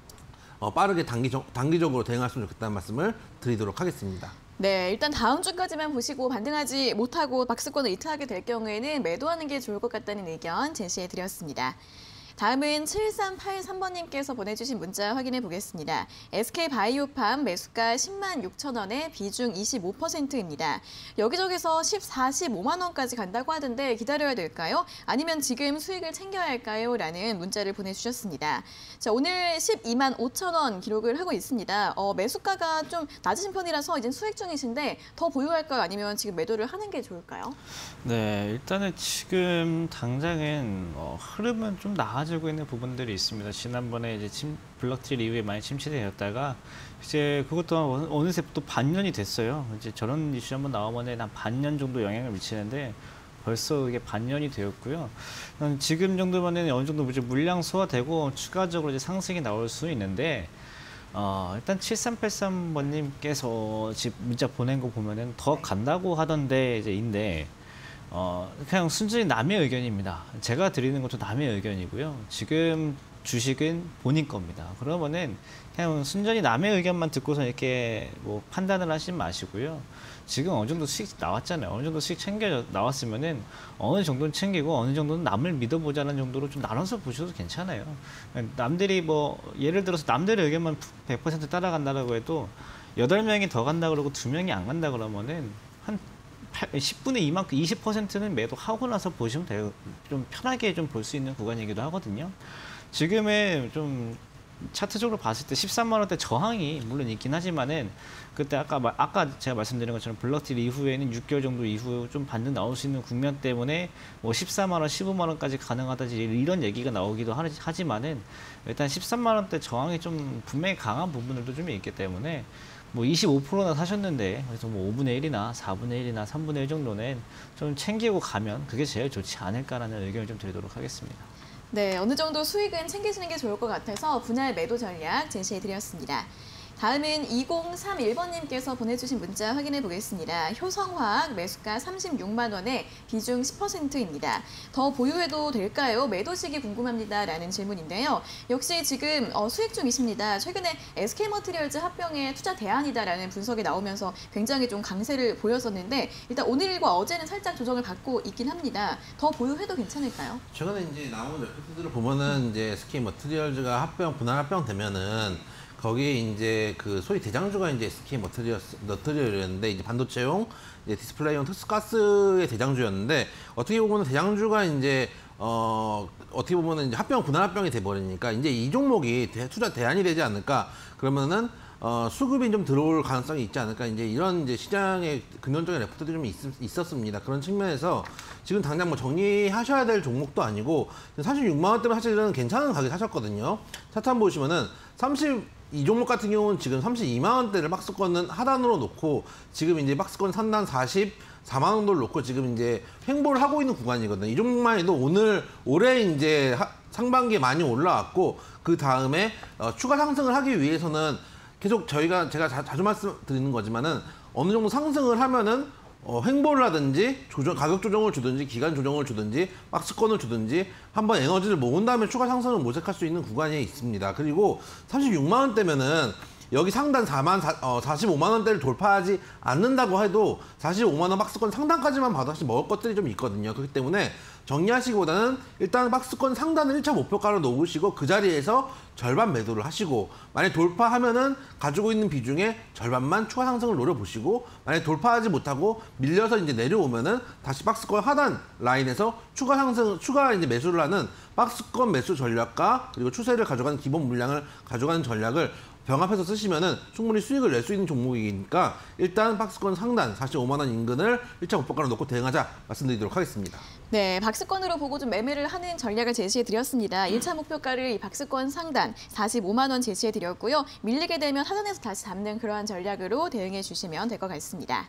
Speaker 2: 어, 빠르게 단기, 단기적으로 대응했으면 좋겠다는 말씀을 드리도록 하겠습니다.
Speaker 1: 네, 일단 다음 주까지만 보시고 반등하지 못하고 박스권을 이탈하게 될 경우에는 매도하는 게 좋을 것 같다는 의견 제시해드렸습니다. 다음은 칠삼팔삼 번님께서 보내주신 문자 확인해 보겠습니다. 에스케이바이오팜 매수가 십만 육천 원에 비중 이십오 퍼센트입니다. 여기저기서 십사, 십오만 원까지 간다고 하던데 기다려야 될까요? 아니면 지금 수익을 챙겨야 할까요? 라는 문자를 보내주셨습니다. 자, 오늘 십이만 오천 원 기록을 하고 있습니다. 어, 매수가가 좀 낮으신 편이라서 이제 수익 중이신데 더 보유할까요? 아니면 지금 매도를 하는 게 좋을까요?
Speaker 3: 네, 일단은 지금 당장은 어, 흐름은 좀 나아지고 있는 부분들이 있습니다. 지난번에 이제 침, 블록딜 이후에 많이 침체되었다가 이제 그것 또한 어느새 또 반년이 됐어요. 이제 저런 이슈 한번 나오면 한 반년 정도 영향을 미치는데 벌써 이게 반년이 되었고요. 지금 정도면은 어느 정도 물량 소화되고 추가적으로 이제 상승이 나올 수 있는데. 어, 일단 칠삼팔삼 번님께서 집 문자 보낸 거 보면은 더 간다고 하던데 이제 인데 어, 그냥 순전히 남의 의견입니다. 제가 드리는 것도 남의 의견이고요. 지금 주식은 본인 겁니다. 그러면은 그냥 순전히 남의 의견만 듣고서 이렇게 뭐 판단을 하지 마시고요. 지금 어느 정도 수익 나왔잖아요. 어느 정도 수익 챙겨 나왔으면은 어느 정도는 챙기고 어느 정도는 남을 믿어보자는 정도로 좀 나눠서 보셔도 괜찮아요. 남들이 뭐 예를 들어서 남들의 의견만 백 퍼센트 따라간다라고 해도 여덟 명이 더 간다 그러고 두 명이 안 간다 그러면은 한 십분의 이만큼 이십 퍼센트는 매도하고 나서 보시면 돼요. 좀 편하게 좀 볼 수 있는 구간이기도 하거든요. 지금의 좀 차트적으로 봤을 때 십삼만 원대 저항이 물론 있긴 하지만은 그때 아까 아까 제가 말씀드린 것처럼 블록딜 이후에는 육 개월 정도 이후 좀 반등 나올 수 있는 국면 때문에 뭐 십사만 원, 십오만 원까지 가능하다지 이런 얘기가 나오기도 하지만은 일단 십삼만 원대 저항이 좀 분명히 강한 부분들도 좀 있기 때문에 뭐 이십오 퍼센트나 사셨는데 그래서 뭐 오분의 일이나 사분의 일이나 삼분의 일 정도는 좀 챙기고 가면 그게 제일 좋지 않을까라는 의견을 좀 드리도록 하겠습니다.
Speaker 1: 네, 어느 정도 수익은 챙기시는 게 좋을 것 같아서 분할 매도 전략 제시해드렸습니다. 다음은 이공삼일 번님께서 보내주신 문자 확인해 보겠습니다. 효성화학 매수가 삼십육만 원에 비중 십 퍼센트입니다. 더 보유해도 될까요? 매도 시기 궁금합니다. 라는 질문인데요. 역시 지금 어, 수익 중이십니다. 최근에 에스케이머티리얼즈 합병에 투자 대안이다 라는 분석이 나오면서 굉장히 좀 강세를 보였었는데 일단 오늘과 어제는 살짝 조정을 받고 있긴 합니다. 더 보유해도 괜찮을까요?
Speaker 2: 최근에 이제 나오는 레포트들을 보면은 이제 에스케이머티리얼즈가 합병, 분할 합병 되면은 거기에 이제 그 소위 대장주가 이제 에스케이 머티리얼이었는데 이제 반도체용, 이제 디스플레이용 특수가스의 대장주였는데 어떻게 보면 대장주가 이제 어 어떻게 보면은 이제 합병 분할 합병이 돼 버리니까 이제 이 종목이 대, 투자 대안이 되지 않을까 그러면은 어 수급이 좀 들어올 가능성이 있지 않을까 이제 이런 이제 시장의 긍정적인 레포트들이 좀 있, 있었습니다. 그런 측면에서 지금 당장 뭐 정리하셔야 될 종목도 아니고 삼십육만 원대면 사실은 괜찮은 가격에 사셨거든요. 차트 한번 보시면은 삼십 이 종목 같은 경우는 지금 삼십이만 원대를 박스권은 하단으로 놓고 지금 이제 박스권 상단 사십사만 원 정도를 놓고 지금 이제 횡보를 하고 있는 구간이거든요. 이 종목만 해도 오늘 올해 이제 하, 상반기에 많이 올라왔고 그 다음에 어, 추가 상승을 하기 위해서는 계속 저희가 제가 자, 자주 말씀드리는 거지만은 어느 정도 상승을 하면은 어, 횡보를 하든지 조정, 가격 조정을 주든지 기간 조정을 주든지 박스권을 주든지 한번 에너지를 모은 다음에 추가 상승을 모색할 수 있는 구간이 있습니다. 그리고 삼십육만 원대면은 여기 상단 사만, 어, 사십오만 원대를 돌파하지 않는다고 해도 사십오만 원 박스권 상단까지만 봐도 사실 먹을 것들이 좀 있거든요. 그렇기 때문에 정리하시기보다는 일단 박스권 상단을 일 차 목표가로 놓으시고 그 자리에서 절반 매도를 하시고 만약 돌파하면은 가지고 있는 비중의 절반만 추가 상승을 노려보시고 만약 돌파하지 못하고 밀려서 이제 내려오면은 다시 박스권 하단 라인에서 추가 상승, 추가 이제 매수를 하는 박스권 매수 전략과 그리고 추세를 가져가는 기본 물량을 가져가는 전략을 병합해서 쓰시면은 충분히 수익을 낼 수 있는 종목이니까 일단 박스권 상단 사십오만 원 인근을 일 차 목표가로 놓고 대응하자 말씀드리도록 하겠습니다.
Speaker 1: 네, 박스권으로 보고 좀 매매를 하는 전략을 제시해 드렸습니다. 일 차 목표가를 이 박스권 상단 사십오만 원 제시해 드렸고요. 밀리게 되면 하단에서 다시 잡는 그러한 전략으로 대응해 주시면 될 것 같습니다.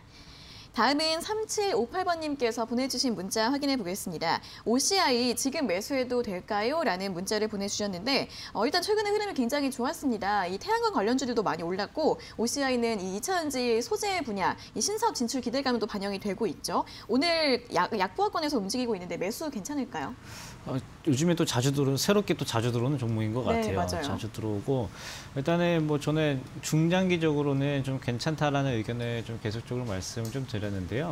Speaker 1: 다음은 삼칠오팔 번님께서 보내주신 문자 확인해 보겠습니다. 오씨아이 지금 매수해도 될까요? 라는 문자를 보내주셨는데 어, 일단 최근의 흐름이 굉장히 좋았습니다. 이 태양광 관련주들도 많이 올랐고 오씨아이는 이 이차전지 소재 분야 이 신사업 진출 기대감도 반영이 되고 있죠. 오늘 약, 약보합권에서 움직이고 있는데 매수 괜찮을까요?
Speaker 3: 어, 요즘에 또 자주 들어 새롭게 또 자주 들어오는 종목인 것
Speaker 1: 네,
Speaker 3: 같아요.
Speaker 1: 맞아요.
Speaker 3: 자주 들어오고 일단은 뭐 저는 중장기적으로는 좀 괜찮다라는 의견을 좀 계속적으로 말씀을 좀 드렸는데요.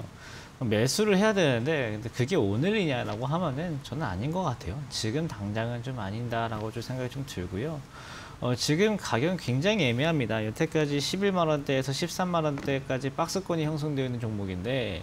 Speaker 3: 매수를 해야 되는데 근데 그게 오늘이냐라고 하면은 저는 아닌 것 같아요. 지금 당장은 좀 아닌다라고 좀 생각이 좀 들고요. 어, 지금 가격은 굉장히 애매합니다. 여태까지 십일만 원대에서 십삼만 원대까지 박스권이 형성되어 있는 종목인데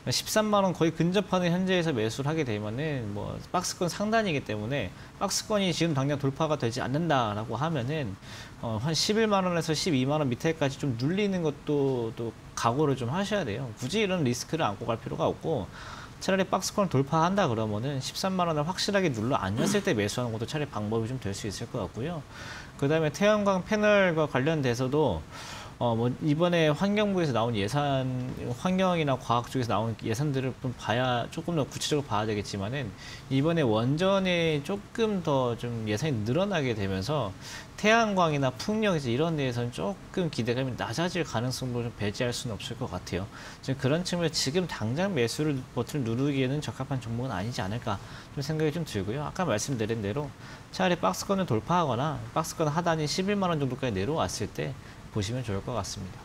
Speaker 3: 십삼만 원 거의 근접하는 현재에서 매수를 하게 되면은 뭐 박스권 상단이기 때문에 박스권이 지금 당장 돌파가 되지 않는다라고 하면은 어, 한 십일만 원에서 십이만 원 밑에까지 좀 눌리는 것도 또 각오를 좀 하셔야 돼요. 굳이 이런 리스크를 안고 갈 필요가 없고 차라리 박스권을 돌파한다 그러면은 십삼만 원을 확실하게 눌러 앉았을 때 매수하는 것도 차라리 방법이 좀 될 수 있을 것 같고요. 그 다음에 태양광 패널과 관련돼서도 어, 뭐, 이번에 환경부에서 나온 예산, 환경이나 과학 쪽에서 나온 예산들을 좀 봐야, 조금 더 구체적으로 봐야 되겠지만은, 이번에 원전에 조금 더 좀 예산이 늘어나게 되면서, 태양광이나 풍력, 이런 데에서는 조금 기대감이 낮아질 가능성도 좀 배제할 수는 없을 것 같아요. 지금 그런 측면에서 지금 당장 매수를, 버튼을 누르기에는 적합한 종목은 아니지 않을까, 좀 생각이 좀 들고요. 아까 말씀드린 대로, 차라리 박스권을 돌파하거나, 박스권 하단이 십일만 원 정도까지 내려왔을 때, 보시면 좋을 것 같습니다.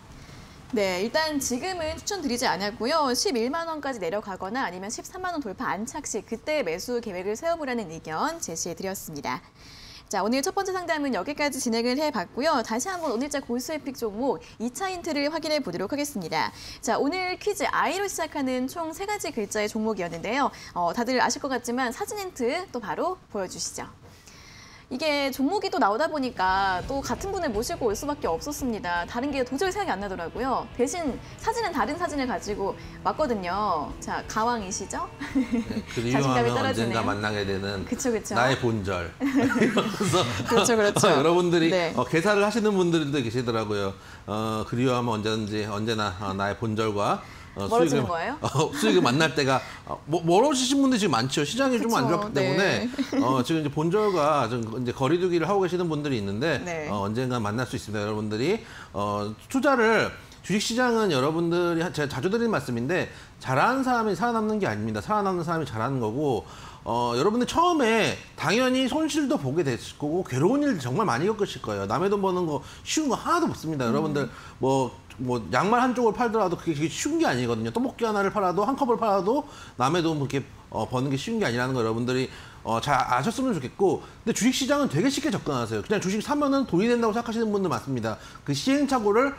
Speaker 1: 네, 일단 지금은 추천드리지 않았고요. 십일만 원까지 내려가거나 아니면 십삼만 원 돌파 안착 시 그때 매수 계획을 세워보라는 의견 제시해드렸습니다. 자, 오늘 첫 번째 상담은 여기까지 진행을 해봤고요. 다시 한번 오늘자 고수의 픽 종목 이 차 힌트를 확인해 보도록 하겠습니다. 자, 오늘 퀴즈 I로 시작하는 총 세 가지 글자의 종목이었는데요. 어, 다들 아실 것 같지만 사진 힌트 또 바로 보여주시죠. 이게 종목이 또 나오다 보니까 또 같은 분을 모시고 올 수밖에 없었습니다. 다른 게 도저히 생각이 안 나더라고요. 대신 사진은 다른 사진을 가지고 왔거든요. 자, 가왕이시죠?
Speaker 2: 네, 그리워하면 언젠가 만나게 되는
Speaker 1: 그쵸, 그쵸.
Speaker 2: 나의 본절. 이러면서
Speaker 1: 그렇죠, 그렇죠.
Speaker 2: 여러분들이
Speaker 1: 네.
Speaker 2: 어, 개사를 하시는 분들도 계시더라고요. 어, 그리워하면 언제든지 언제나 어, 나의 본절과 어,
Speaker 1: 멀어지는
Speaker 2: 수익을,
Speaker 1: 거예요?
Speaker 2: 어, 수익을 만날 때가 어, 뭐, 멀어지신 분들이 지금 많죠. 시장이 좀 안 좋았기 때문에
Speaker 1: 네.
Speaker 2: 어, 지금 이제 본절과 좀 이제 거리두기를 하고 계시는 분들이 있는데
Speaker 1: 네.
Speaker 2: 어, 언젠가 만날 수 있습니다. 여러분들이 어, 투자를 주식시장은 여러분들이 제가 자주 드리는 말씀인데 잘하는 사람이 살아남는 게 아닙니다. 살아남는 사람이 잘하는 거고 어, 여러분들 처음에 당연히 손실도 보게 됐을 거고 괴로운 일 정말 많이 겪으실 거예요. 남의 돈 버는 거 쉬운 거 하나도 없습니다. 음. 여러분들 뭐 뭐 양말 한쪽을 팔더라도 그게, 그게 쉬운 게 아니거든요. 떡볶이 하나를 팔아도 한 컵을 팔아도 남의 돈 그렇게 어, 버는 게 쉬운 게 아니라는 거 여러분들이 어, 잘 아셨으면 좋겠고 근데 주식시장은 되게 쉽게 접근하세요. 그냥 주식 사면은 돈이 된다고 생각하시는 분들 많습니다. 그 시행착오를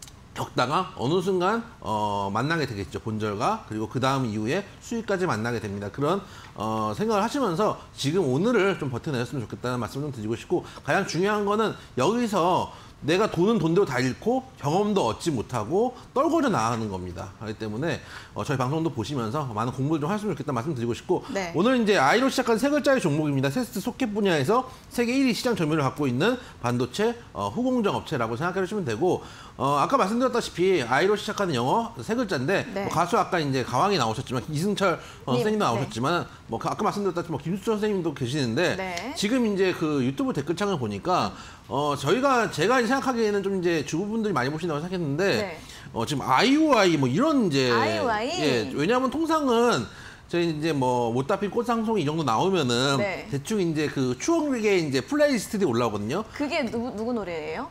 Speaker 2: 겪다가 어느 순간 어, 만나게 되겠죠. 본절과 그리고 그 다음 이후에 수익까지 만나게 됩니다. 그런 어, 생각을 하시면서 지금 오늘을 좀 버텨내셨으면 좋겠다는 말씀을 좀 드리고 싶고 가장 중요한 거는 여기서 내가 돈은 돈대로 다 잃고 경험도 얻지 못하고 떨궈져 나가는 겁니다. 그렇기 때문에 어, 저희 방송도 보시면서 많은 공부를 좀 하시면 좋겠다 말씀드리고 싶고
Speaker 1: 네.
Speaker 2: 오늘 이제 I로 시작한 세 글자의 종목입니다. 테스트 소켓 분야에서 세계 일 위 시장 점유율을 갖고 있는 반도체 어, 후공정 업체라고 생각해 주시면 되고 어, 아까 말씀드렸다시피 I로 시작하는 영어 세 글자인데
Speaker 1: 네.
Speaker 2: 뭐 가수 아까 이제 가왕이 나오셨지만 이승철 어,
Speaker 1: 님,
Speaker 2: 선생님도
Speaker 1: 네.
Speaker 2: 나오셨지만 뭐 아까 말씀드렸다시피 뭐 김수철 선생님도 계시는데
Speaker 1: 네.
Speaker 2: 지금 이제 그 유튜브 댓글창을 보니까 어 저희가 제가 생각하기에는 좀 이제 주부분들이 많이 보신다고 생각했는데
Speaker 1: 네.
Speaker 2: 어 지금 아이오아이 뭐 이런 이제
Speaker 1: 아이오아이?
Speaker 2: 예 왜냐하면 통상은 저희 이제 뭐 못다 핀 꽃상송 이 정도 나오면은
Speaker 1: 네.
Speaker 2: 대충 이제 그 추억의 이제 플레이리스트들이 올라오거든요.
Speaker 1: 그게 누구, 누구 노래예요?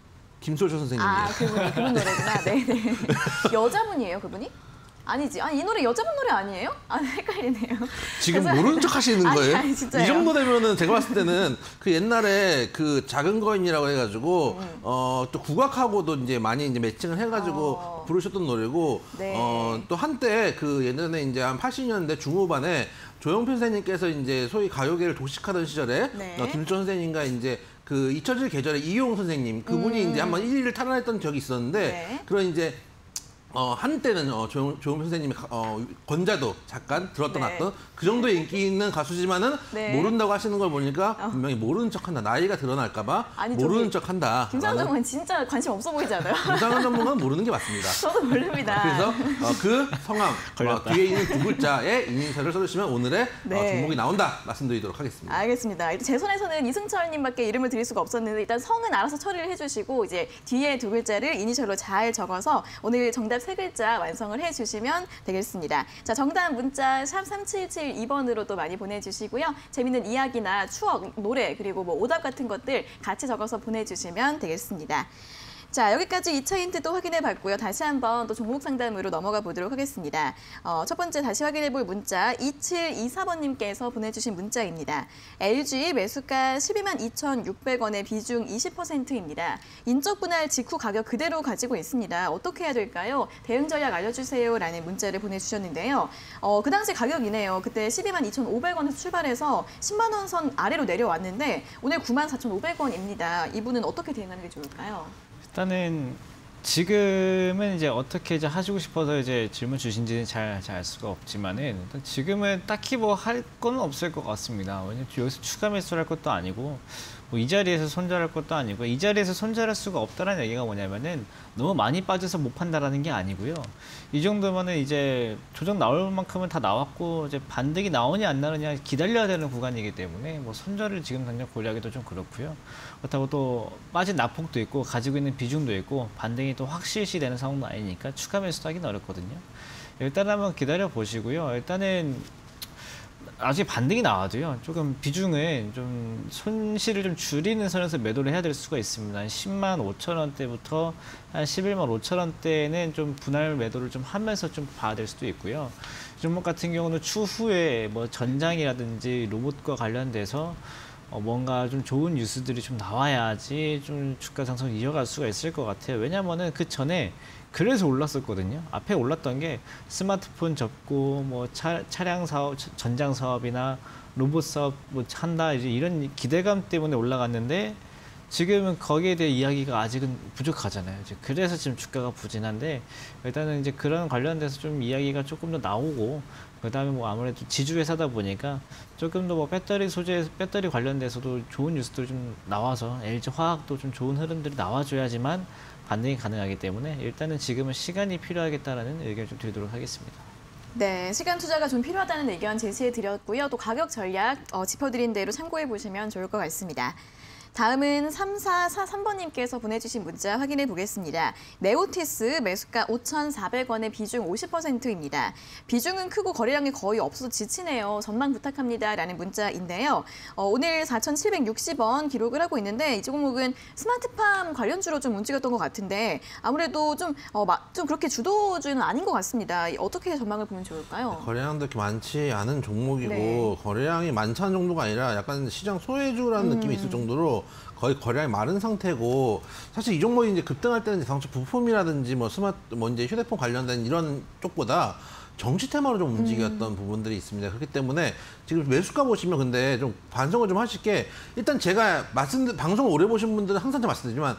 Speaker 2: 김소철 선생님이.
Speaker 1: 아, 그분, 그분 노래구나. 네네. 여자분이에요, 그분이? 아니지. 아, 이 노래 여자분 노래 아니에요? 아, 헷갈리네요.
Speaker 2: 지금
Speaker 1: 그래서-
Speaker 2: 모르는 척 하시는
Speaker 1: 아니,
Speaker 2: 거예요?
Speaker 1: 아니, 진짜요.
Speaker 2: 이 정도 되면은 제가 봤을 때는 그 옛날에 그 작은 거인이라고 해가지고
Speaker 1: 음.
Speaker 2: 어 또 국악하고도 이제 많이 이제 매칭을 해가지고
Speaker 1: 어.
Speaker 2: 부르셨던 노래고
Speaker 1: 네.
Speaker 2: 어 또 한때 그 예전에 이제 한 팔십 년대 중후반에 조용필 선생님께서 이제 소위 가요계를 도식하던 시절에
Speaker 1: 네.
Speaker 2: 어, 김수철 선생님과 이제 그 잊혀질 계절의 이용 선생님 그분이
Speaker 1: 음.
Speaker 2: 이제 한번 일 위를 탈환했던 적이 있었는데
Speaker 1: 네.
Speaker 2: 그런 이제 어, 한때는 어, 조용, 조용 선생님의 가- 어, 권자도 잠깐 들었던
Speaker 1: 네.
Speaker 2: 놨던 그 정도의 인기 있는 가수지만은
Speaker 1: 네.
Speaker 2: 모른다고 하시는 걸 보니까
Speaker 1: 어.
Speaker 2: 분명히 모르는 척한다. 나이가 드러날까봐
Speaker 1: 아니,
Speaker 2: 모르는
Speaker 1: 저기
Speaker 2: 척한다.
Speaker 1: 김상현 전문가는 진짜 관심 없어 보이지 않아요?
Speaker 2: 김상현 전문가는 모르는 게 맞습니다.
Speaker 1: 저도 모릅니다.
Speaker 2: 그래서 어, 그 성함 어,
Speaker 3: 걸렸다.
Speaker 2: 뒤에 있는 두 글자의 이니셜을 써주시면 오늘의
Speaker 1: 네.
Speaker 2: 어, 종목이 나온다 말씀드리도록 하겠습니다.
Speaker 1: 알겠습니다. 일단 제 손에서는 이승철님밖에 이름을 드릴 수가 없었는데 일단 성은 알아서 처리를 해주시고 이제 뒤에 두 글자를 이니셜로 잘 적어서 오늘 정답 세 글자 완성을 해주시면 되겠습니다. 자, 정답 문자 샵 삼칠칠이 번으로 또 많이 보내주시고요. 재밌는 이야기나 추억, 노래 그리고 뭐 오답 같은 것들 같이 적어서 보내주시면 되겠습니다. 자, 여기까지 이 차 힌트 또 확인해 봤고요. 다시 한번 또 종목 상담으로 넘어가 보도록 하겠습니다. 어, 첫 번째 다시 확인해 볼 문자 이칠이사 번님께서 보내주신 문자입니다. 엘지 매수가 십이만 이천육백 원의 비중 이십 퍼센트입니다. 인적 분할 직후 가격 그대로 가지고 있습니다. 어떻게 해야 될까요? 대응 전략 알려주세요. 라는 문자를 보내주셨는데요. 어, 그 당시 가격이네요. 그때 십이만 이천오백 원에서 출발해서 십만 원 선 아래로 내려왔는데 오늘 구만 사천오백 원입니다. 이분은 어떻게 대응하는 게 좋을까요?
Speaker 3: 일단은 지금은 이제 어떻게 이제 하시고 싶어서 이제 질문 주신지는 잘, 잘 알 수가 없지만은 일단 지금은 딱히 뭐 할 건 없을 것 같습니다. 왜냐면 여기서 추가 매수를 할 것도 아니고 뭐 이 자리에서 손절할 것도 아니고 이 자리에서 손절할 수가 없다는 얘기가 뭐냐면은 너무 많이 빠져서 못 판다라는 게 아니고요. 이 정도면은 이제 조정 나올 만큼은 다 나왔고 이제 반등이 나오냐 안 나오냐 기다려야 되는 구간이기 때문에 뭐 손절을 지금 당장 고려하기도 좀 그렇고요. 그렇다고 또 빠진 낙폭도 있고 가지고 있는 비중도 있고 반등이 또 확실시 되는 상황도 아니니까 추가 매수도 하기는 어렵거든요. 일단 한번 기다려 보시고요. 일단은 아직 반등이 나와도요. 조금 비중은 좀 손실을 좀 줄이는 선에서 매도를 해야 될 수가 있습니다. 한 십만 오천 원대부터 한 십일만 오천 원대는 좀 분할 매도를 좀 하면서 좀 봐야 될 수도 있고요. 이 종목 같은 경우는 추후에 뭐 전장이라든지 로봇과 관련돼서 어 뭔가 좀 좋은 뉴스들이 좀 나와야지 좀 주가 상승을 이어갈 수가 있을 것 같아요. 왜냐면은 그 전에 그래서 올랐었거든요. 앞에 올랐던 게 스마트폰 접고 뭐 차, 차량 사업, 전장 사업이나 로봇 사업 뭐 한다 이제 이런 기대감 때문에 올라갔는데 지금은 거기에 대해 이야기가 아직은 부족하잖아요. 이제 그래서 지금 주가가 부진한데 일단은 이제 그런 관련돼서 좀 이야기가 조금 더 나오고 그다음에 뭐 아무래도 지주 회사다 보니까 조금 더 뭐 배터리 소재, 배터리 관련돼서도 좋은 뉴스들이 좀 나와서 엘지 화학도 좀 좋은 흐름들이 나와줘야지만 반등이 가능하기 때문에 일단은 지금은 시간이 필요하겠다라는 의견을 좀 드리도록 하겠습니다.
Speaker 1: 네, 시간 투자가 좀 필요하다는 의견 제시해 드렸고요. 또 가격 전략 어, 짚어드린 대로 참고해 보시면 좋을 것 같습니다. 다음은 삼사사삼 번님께서 보내주신 문자 확인해 보겠습니다. 네오티스 매수가 오천사백 원의 비중 오십 퍼센트입니다. 비중은 크고 거래량이 거의 없어서 지치네요. 전망 부탁합니다. 라는 문자인데요. 어, 오늘 사천칠백육십 원 기록을 하고 있는데 이 종목은 스마트팜 관련주로 좀 움직였던 것 같은데 아무래도 좀, 어, 좀 그렇게 주도주는 아닌 것 같습니다. 어떻게 전망을 보면 좋을까요?
Speaker 2: 거래량도 이렇게 많지 않은 종목이고
Speaker 1: 네.
Speaker 2: 거래량이 많지 않은 정도가 아니라 약간 시장 소외주라는
Speaker 1: 음.
Speaker 2: 느낌이 있을 정도로 거의 거래량이 마른 상태고 사실 이 종목이 이제 급등할 때는 이제 당초 부품이라든지 뭐 스마트 뭐 이제 휴대폰 관련된 이런 쪽보다 정치 테마로 좀 움직였던 음. 부분들이 있습니다. 그렇기 때문에 지금 매수가 보시면 근데 좀 반성을 좀 하실 게 일단 제가 말씀 방송을 오래 보신 분들은 항상 좀 말씀드리지만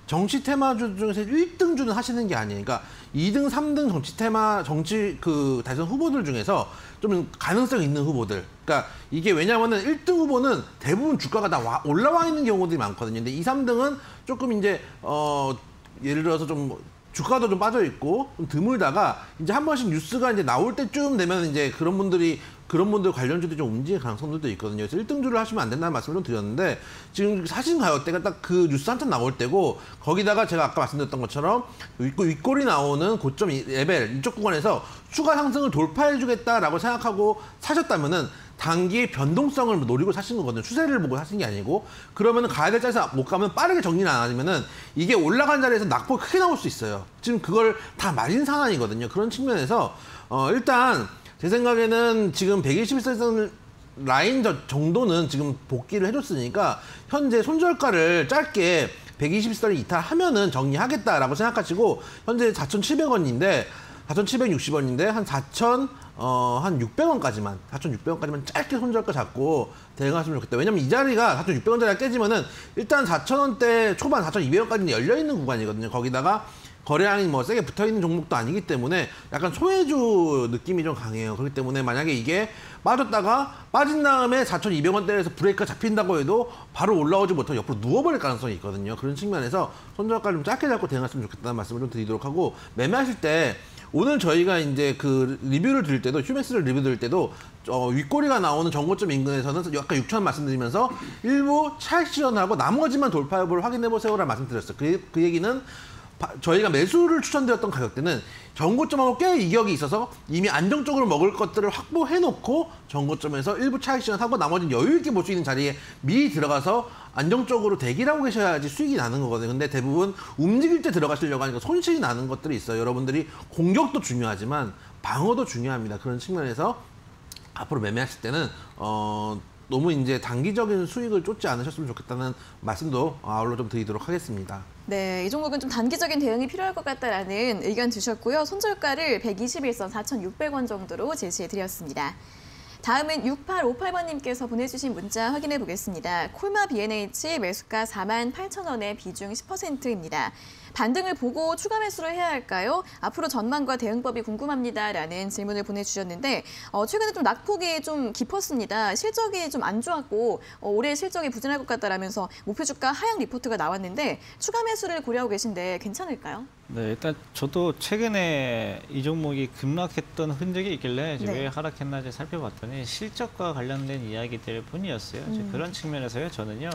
Speaker 2: 정치 테마주 중에서 일 등주는 하시는 게 아니에요. 그러니까 이 등, 삼 등 정치 테마, 정치 그 대선 후보들 중에서 좀 가능성 있는 후보들. 그러니까 이게 왜냐면은 일 등 후보는 대부분 주가가 다 와, 올라와 있는 경우들이 많거든요. 근데 이, 삼 등은 조금 이제 어 예를 들어서 좀 주가도 좀 빠져 있고 좀 드물다가 이제 한 번씩 뉴스가 이제 나올 때쯤 되면 이제 그런 분들이 그런 분들 관련주들이 좀 움직일 가능성들도 있거든요. 그래서 일 등주를 하시면 안 된다는 말씀을 좀 드렸는데 지금 사신 가요대가 딱 그 뉴스 한참 나올 때고 거기다가 제가 아까 말씀드렸던 것처럼 윗골이 나오는 고점 레벨 이쪽 구간에서 추가 상승을 돌파해주겠다라고 생각하고 사셨다면은 단기의 변동성을 노리고 사신 거거든요. 추세를 보고 사신 게 아니고 그러면은 가야 될 자리에서 못 가면 빠르게 정리를 안 하면은 이게 올라간 자리에서 낙폭이 크게 나올 수 있어요. 지금 그걸 다 맞은 상황이거든요. 그런 측면에서 어 일단 제 생각에는 지금 백이십일 선 라인 정도는 지금 복귀를 해줬으니까 현재 손절가를 짧게 백이십일 선을 이탈하면은 정리하겠다라고 생각하시고 현재 사천칠백 원인데 사천칠백육십 원인데 한 사천 어, 한 육백 원까지만, 사천육백 원까지만 짧게 손절가 잡고 대응하시면 좋겠다. 왜냐면 이 자리가 사천육백 원짜리가 깨지면은 일단 사천 원대 초반 사천이백 원까지는 열려있는 구간이거든요. 거기다가 거래량이 뭐 세게 붙어있는 종목도 아니기 때문에 약간 소외주 느낌이 좀 강해요. 그렇기 때문에 만약에 이게 빠졌다가 빠진 다음에 사천이백 원대에서 브레이크가 잡힌다고 해도 바로 올라오지 못하고 옆으로 누워버릴 가능성이 있거든요. 그런 측면에서 손절가 좀 짧게 잡고 대응하시면 좋겠다는 말씀을 좀 드리도록 하고 매매하실 때 오늘 저희가 이제 그 리뷰를 드릴 때도 휴맥스를 리뷰 드릴 때도 어, 윗꼬리가 나오는 정고점 인근에서는 약간 육천 원 말씀드리면서 일부 차익 실현하고 나머지만 돌파 여부를 확인해 보세요라는 말씀드렸어요. 그, 그 얘기는 바, 저희가 매수를 추천드렸던 가격대는 정고점하고 꽤 이격이 있어서 이미 안정적으로 먹을 것들을 확보해 놓고 정고점에서 일부 차익 실현하고 나머지는 여유 있게 볼 수 있는 자리에 미리 들어가서 안정적으로 대기를 하고 계셔야지 수익이 나는 거거든요. 근데 대부분 움직일 때 들어가시려고 하니까 손실이 나는 것들이 있어요. 여러분들이 공격도 중요하지만 방어도 중요합니다. 그런 측면에서 앞으로 매매하실 때는 어 너무 이제 단기적인 수익을 쫓지 않으셨으면 좋겠다는 말씀도 아울러 좀 드리도록 하겠습니다.
Speaker 1: 네, 이 종목은 좀 단기적인 대응이 필요할 것 같다라는 의견 주셨고요. 손절가를 백이십일 선 사천육백 원 정도로 제시해드렸습니다. 다음은 육팔오팔 번님께서 보내주신 문자 확인해 보겠습니다. 콜마 비엔에이치 매수가 사만 팔천 원의 비중 십 퍼센트입니다. 반등을 보고 추가 매수를 해야 할까요? 앞으로 전망과 대응법이 궁금합니다라는 질문을 보내주셨는데 어, 최근에 좀 낙폭이 좀 깊었습니다. 실적이 좀 안 좋았고 어, 올해 실적이 부진할 것 같다라면서 목표 주가 하향 리포트가 나왔는데 추가 매수를 고려하고 계신데 괜찮을까요?
Speaker 3: 네, 일단 저도 최근에 이 종목이 급락했던 흔적이 있길래
Speaker 1: 네.
Speaker 3: 왜 하락했나 이제 살펴봤더니 실적과 관련된 이야기들 뿐이었어요. 음. 그런 측면에서요, 저는요.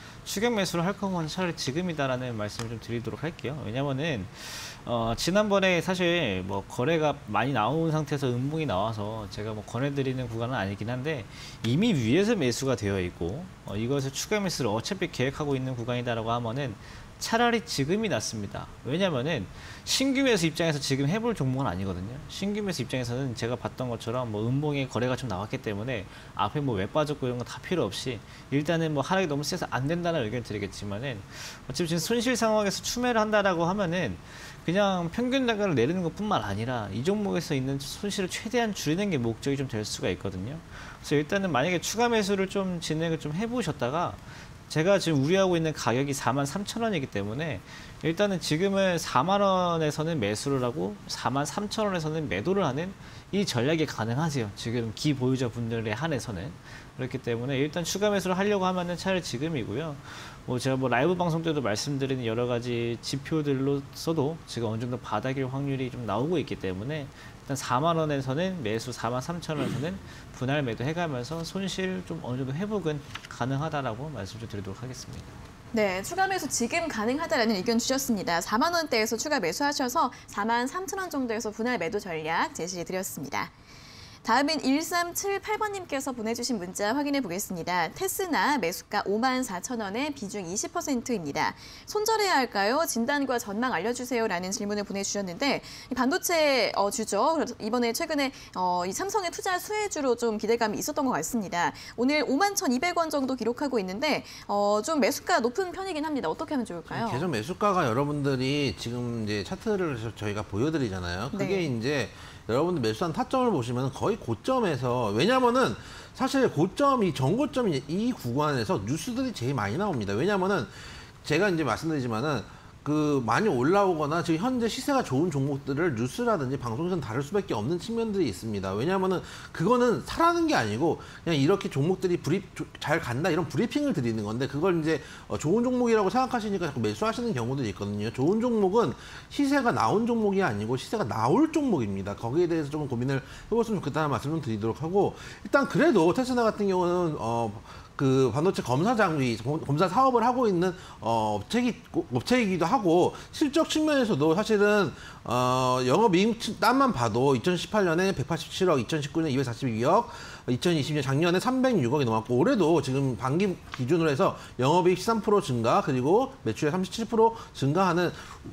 Speaker 3: 추격 매수를 할 거면 차라리 지금이다라는 말씀을 좀 드리도록 할게요. 왜냐면은 어, 지난번에 사실 뭐 거래가 많이 나온 상태에서 음봉이 나와서 제가 뭐 권해드리는 구간은 아니긴 한데 이미 위에서 매수가 되어 있고 어, 이것을 추격 매수를 어차피 계획하고 있는 구간이다라고 하면은 차라리 지금이 낫습니다. 왜냐면은 신규 매수 입장에서 지금 해볼 종목은 아니거든요. 신규 매수 입장에서는 제가 봤던 것처럼 뭐 음봉에 거래가 좀 나왔기 때문에 앞에 뭐 왜 빠졌고 이런 거 다 필요 없이 일단은 뭐 하락이 너무 세서 안 된다는 의견을 드리겠지만은 어차피 지금 손실 상황에서 추매를 한다라고 하면은 그냥 평균 단가를 내리는 것뿐만 아니라 이 종목에서 있는 손실을 최대한 줄이는 게 목적이 좀 될 수가 있거든요. 그래서 일단은 만약에 추가 매수를 좀 진행을 좀 해보셨다가 제가 지금 우려하고 있는 가격이 사만 삼천 원이기 때문에 일단은 지금은 사만 원에서는 매수를 하고 사만 삼천 원에서는 매도를 하는 이 전략이 가능하세요. 지금 기보유자 분들에 한해서는. 그렇기 때문에 일단 추가 매수를 하려고 하면은 차라리 지금이고요. 뭐 제가 뭐 라이브 방송 때도 말씀드리는 여러 가지 지표들로서도 지금 어느 정도 바닥일 확률이 좀 나오고 있기 때문에 일단 사만 원에서는 매수 사만 삼천 원에서는 분할 매도 해가면서 손실 좀 어느 정도 회복은 가능하다라고 말씀 좀 드리도록 하겠습니다.
Speaker 1: 네, 추가 매수 지금 가능하다라는 의견 주셨습니다. 사만 원대에서 추가 매수하셔서 사만 삼천 원 정도에서 분할 매도 전략 제시해드렸습니다. 다음은 일삼칠팔 번님께서 보내주신 문자 확인해 보겠습니다. 테스나 매수가 오만 사천 원에 비중 이십 퍼센트입니다. 손절해야 할까요? 진단과 전망 알려주세요라는 질문을 보내주셨는데 반도체 어, 주죠. 그래서 이번에 최근에 어, 이 삼성의 투자 수혜주로 좀 기대감이 있었던 것 같습니다. 오늘 오만 천이백 원 정도 기록하고 있는데 어, 좀 매수가 높은 편이긴 합니다. 어떻게 하면 좋을까요?
Speaker 2: 계속 매수가가 여러분들이 지금 이제 차트를 저희가 보여드리잖아요. 그게
Speaker 1: 네.
Speaker 2: 이제 여러분들 매수한 타점을 보시면 거의 고점에서 왜냐면은 사실 고점이 전고점이 이 구간에서 뉴스들이 제일 많이 나옵니다. 왜냐면은 제가 이제 말씀드리지만은 그 많이 올라오거나 지금 현재 시세가 좋은 종목들을 뉴스라든지 방송에서는 다룰 수밖에 없는 측면들이 있습니다. 왜냐하면은 그거는 사라는 게 아니고 그냥 이렇게 종목들이 브리, 잘 간다 이런 브리핑을 드리는 건데 그걸 이제 좋은 종목이라고 생각하시니까 자꾸 매수하시는 경우들이 있거든요. 좋은 종목은 시세가 나온 종목이 아니고 시세가 나올 종목입니다. 거기에 대해서 좀 고민을 해봤으면 좋겠다는 말씀을 드리도록 하고 일단 그래도 테슬라 같은 경우는 어. 그 반도체 검사 장비, 검사 사업을 하고 있는 어, 업체기, 업체이기도 하고 실적 측면에서도 사실은 어, 영업이익 땀만 봐도 이천십팔 년에 백팔십칠억, 이천십구 년에 이백사십이억, 이천이십 년 작년에 삼백육억이 넘었고 올해도 지금 반기 기준으로 해서 영업이익 십삼 퍼센트 증가 그리고 매출액 삼십칠 퍼센트 증가하는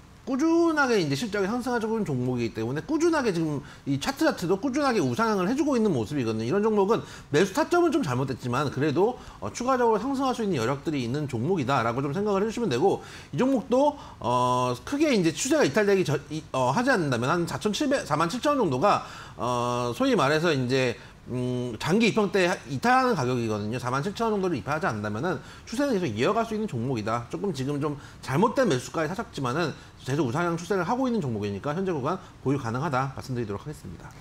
Speaker 2: 꾸준하게 이제 실적이 상승하고 있는 종목이기 때문에 꾸준하게 지금 이 차트 자체도 꾸준하게 우상향을 해주고 있는 모습이거든요. 이런 종목은 매수 타점은 좀 잘못됐지만 그래도 어, 추가적으로 상승할 수 있는 여력들이 있는 종목이다라고 좀 생각을 해주시면 되고 이 종목도 어, 크게 이제 추세가 이탈되기 저, 이, 어, 하지 않는다면 한 사천칠백, 사만 칠천 원 정도가 어, 소위 말해서 이제 음, 장기 입형 때 이탈하는 가격이거든요. 사만 칠천 원 정도를 이탈하지 않는다면은 추세는 계속 이어갈 수 있는 종목이다. 조금 지금 좀 잘못된 매수가에 사셨지만은 계속 우상향 추세를 하고 있는 종목이니까 현재 구간 보유 가능하다 말씀드리도록 하겠습니다.